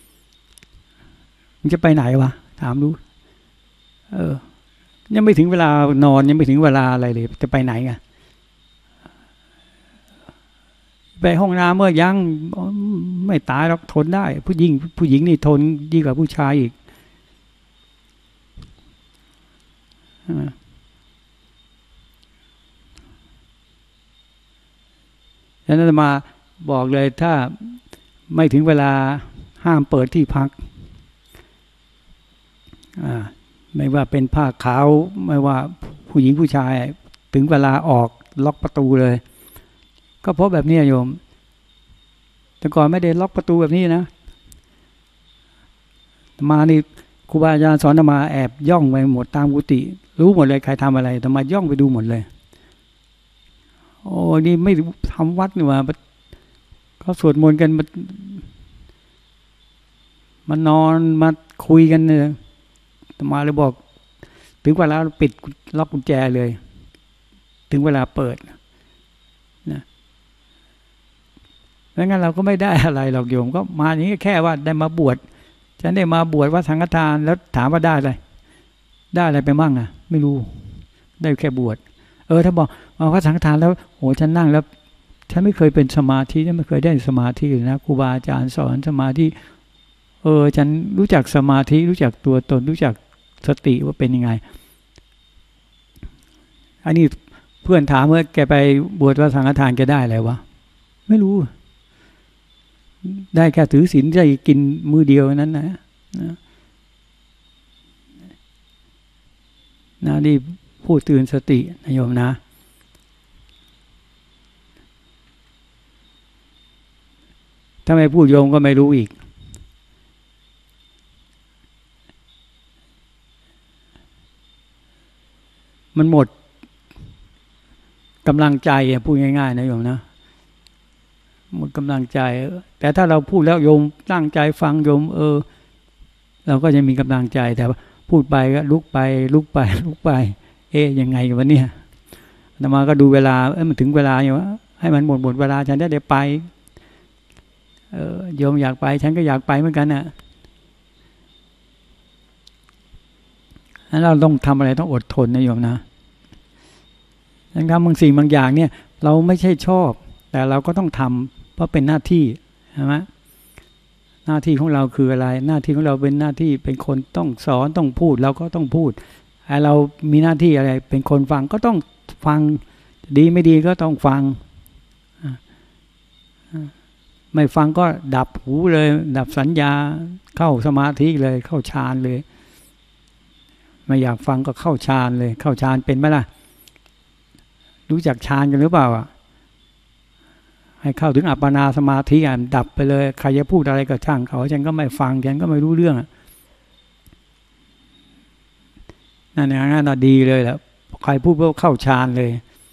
มันจะไปไหนวะถามดูยังไม่ถึงเวลานอนยังไม่ถึงเวลาอะไรเลยจะไปไหนไงไปไปห้องน้ำเมื่อยังไม่ตายหรอกทนได้ผู้หญิงนี่ทนดีกว่าผู้ชายอีกฉะนั้นมาบอกเลยถ้าไม่ถึงเวลาห้ามเปิดที่พักไม่ว่าเป็นผ้าขาวไม่ว่าผู้หญิงผู้ชายถึงเวลาออกล็อกประตูเลยก็เพราะแบบนี้โยมแต่ก่อนไม่ได้ล็อกประตูแบบนี้นะมานี่ครูบาอาจารย์สอนมาแอบย่องไปหมดตามกุฏิรู้หมดเลยใครทำอะไรแต่มาย่องไปดูหมดเลยโอ้นี่ไม่ทำวัดนี่ว่าเขาสวดมนต์กันมานอนมาคุยกันเนี่ยมาเลยบอกถึงเวลาปิดล็อกกุญแจเลยถึงเวลาเปิดนะแล้วงั้นเราก็ไม่ได้อะไรหรอกโยมก็มาอย่างนี้แค่ว่าได้มาบวชฉันได้มาบวชวัดสังฆทานแล้วถามว่าได้อะไรไปมั่งอ่ะไม่รู้ได้แค่บวชถ้าบอกมาวัดสังฆทานแล้วโหฉันนั่งแล้วฉันไม่เคยเป็นสมาธิฉันไม่เคยได้สมาธิเลยนะครูบาอาจารย์สอนสมาธิฉันรู้จักสมาธิรู้จักตัวตนรู้จักสติว่าเป็นยังไงอันนี้เพื่อนถามว่าแกไปบวชวัดสังฆทานแกได้อะไรวะไม่รู้ได้แค่ถือศีลได้กินมื้อเดียวนั้นนะนี่พูดตื่นสตินะโยมนะถ้าไม่พูดโยมก็ไม่รู้อีกมันหมดกำลังใจพูดง่ายๆนะโยมนะหมดกำลังใจแต่ถ้าเราพูดแล้วโยมตั้งใจฟังโยมเราก็จะมีกำลังใจแต่พูดไปก็ลุกไปยังไงวันนี้อาตมาก็ดูเวลามันถึงเวลาอยู่ว่าให้มันหมดเวลาฉันได้ไปโยมอยากไปฉันก็อยากไปเหมือนกันน่ะแล้วเราต้องทำอะไรต้องอดทนนะโยมนะทำบางสิ่งบางอย่างเนี่ยเราไม่ใช่ชอบแต่เราก็ต้องทำเพราะเป็นหน้าที่ใช่ไหมหน้าที่ของเราคืออะไรหน้าที่ของเราเป็นหน้าที่เป็นคนต้องสอนต้องพูดเราก็ต้องพูดเรามีหน้าที่อะไรเป็นคนฟังก็ต้องฟังดีไม่ดีก็ต้องฟังไม่ฟังก็ดับหูเลยดับสัญญาเข้าสมาธิเลยเข้าฌานเลยไม่อยากฟังก็เข้าฌานเลยเข้าฌานเป็นไหมล่ะรู้จักฌานกันหรือเปล่าให้เข้าถึงอัปปนาสมาธิดับไปเลยใครจะพูดอะไรก็ช่างเขาฉันก็ไม่ฟังฉันก็ไม่รู้เรื่องนั่นอย่างนั้นดีเลยแหละใครพูดว่าเข้าฌานเลย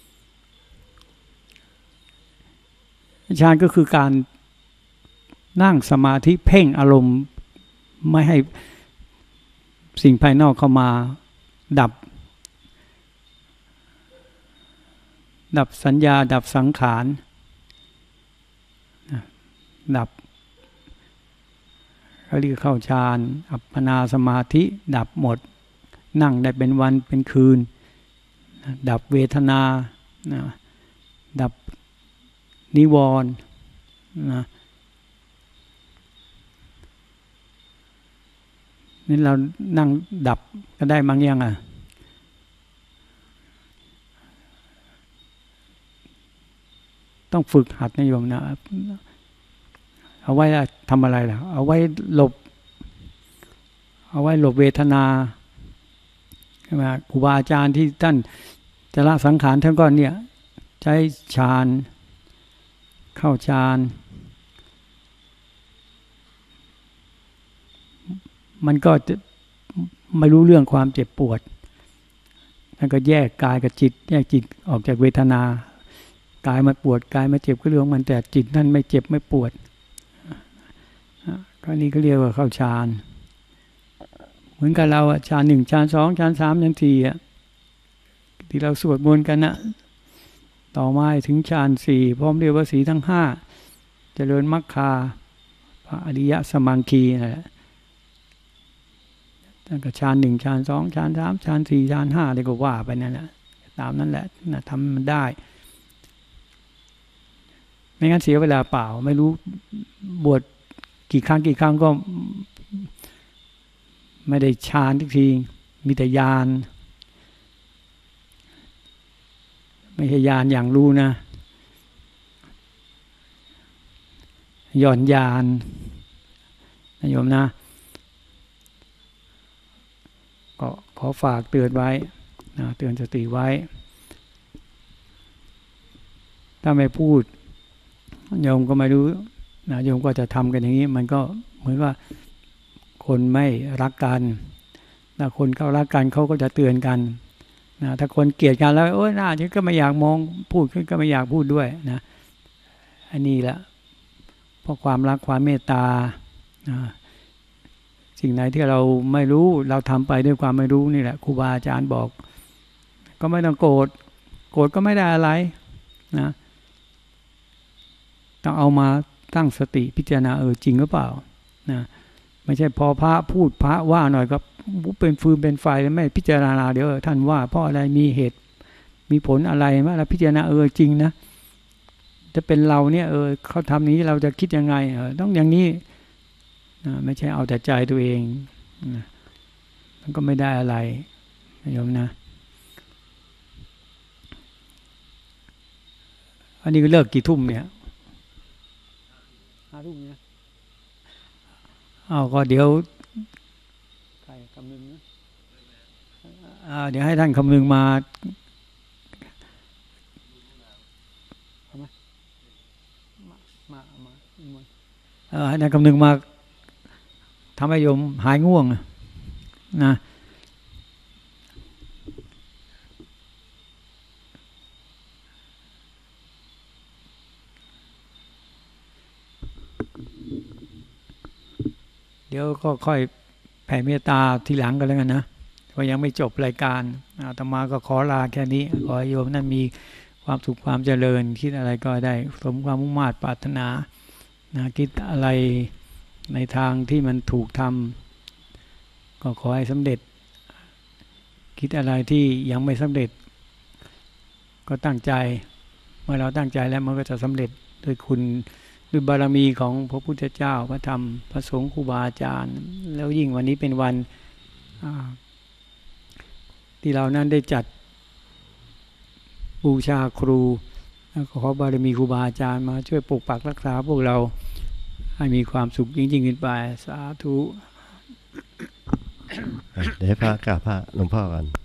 ฌานก็คือการนั่งสมาธิเพ่งอารมณ์ไม่ให้สิ่งภายนอกเข้ามาดับสัญญาดับสังขารดับเขาเรียกเข้าฌานอัปปนาสมาธิดับหมดนั่งได้เป็นวันเป็นคืนดับเวทนาดับนิวรณ์นี่เรานั่งดับก็ได้มั้งยังต้องฝึกหัดนะโยมนะเอาไว้ทำอะไรล่ะเอาไว้หลบเวทนาใช่ไหมครูบาอาจารย์ที่ท่านจะละสังขารท่านก็เนี่ยใช้ฌานเข้าฌานมันก็จะไม่รู้เรื่องความเจ็บปวดท่านก็แยกกายกับจิตแยกจิตออกจากเวทนากายมาปวดกายมาเจ็บก็เรื่องมันแต่จิตนั่นไม่เจ็บไม่ปวดก็นี่ก็เรียกว่าเข้าฌานเหมือนกับเราฌาน1ฌาน2ฌาน3ฌาน4ที่เราสวดมนต์กันนะต่อมาถึงฌาน4พร้อมเรียกว่าสีทั้ง5เจริญมรรคาพระอริยสมังคีนั่นแหละตั้งแต่ฌาน1ฌาน2ฌาน3ฌาน4ฌาน5เลยก็ว่าไปนั่นแหละตามนั้นแหละนะทำมันได้ไม่งั้นเสียเวลาเปล่าไม่รู้บวชกี่ครั้งก็ไม่ได้ฌานทุกทีมีแต่ญาณไม่ใช่ญาณอย่างรู้นะย่อนญาณนะโยมนะก็ขอฝากเตือนไว้นะเตือนสติไว้ถ้าไม่พูดโยมก็ไม่รู้นะโยมก็จะทำกันอย่างนี้มันก็เหมือนว่าคนไม่รักกันถ้าคนเขารักกันเขาก็จะเตือนกันนะถ้าคนเกลียดกันแล้วโอ๊ยน่าฉันก็ไม่อยากมองพูดก็ไม่อยากพูดด้วยนะอันนี้แหละเพราะความรักความเมตตาสิ่งไหนที่เราไม่รู้เราทำไปด้วยความไม่รู้นี่แหละครูบาอาจารย์บอกก็ไม่ต้องโกรธก็ไม่ได้อะไรนะต้องเอามาตั้งสติพิจารณาจริงหรือเปล่านะไม่ใช่พอพระพูดพระว่าหน่อยก็เป็นฟืนเป็นไฟแล้วไม่พิจารณาเดี๋ยวท่านว่าเพราะอะไรมีเหตุมีผลอะไรมาแล้วพิจารณาจริงนะจะเป็นเราเนี่ยเขาทำนี้เราจะคิดยังไงต้องอย่างนี้ไม่ใช่เอาแต่ใจตัวเองมันก็ไม่ได้อะไรโยมนะอันนี้ก็เลิกกี่ทุ่มเนี่ย5 ทุ่มเนี่ยก็เดี๋ยวใครคำนึงนะเดี๋ยวให้ท่านคำนึงมาให้ท่านคำนึงมาทำให้โยมหายง่วงนะเดี๋ยวก็ค่อยแผ่เมตตาทีหลังกันแล้วกันนะก็ยังไม่จบรายการอาตมาก็ขอลาแค่นี้ขอให้โยมนั้นมีความสุขความเจริญคิดอะไรก็ได้สมความมุ่งมั่นปรารถนานะคิดอะไรในทางที่มันถูกทำก็ขอให้สำเร็จคิดอะไรที่ยังไม่สำเร็จก็ตั้งใจเมื่อเราตั้งใจแล้วมันก็จะสำเร็จด้วยคุณด้วยบารมีของพระพุทธเจ้าพระธรรมพระสงฆ์ครูบาอาจารย์แล้วยิ่งวันนี้เป็นวันที่เรานั้นได้จัดบูชาครูขอบารมีครูบาอาจารย์มาช่วยปกปักรักษาพวกเราให้มีความสุขยิ่งขึ้นไปสาธุเดี๋ยวพระกราบพระหลวงพ่อกัน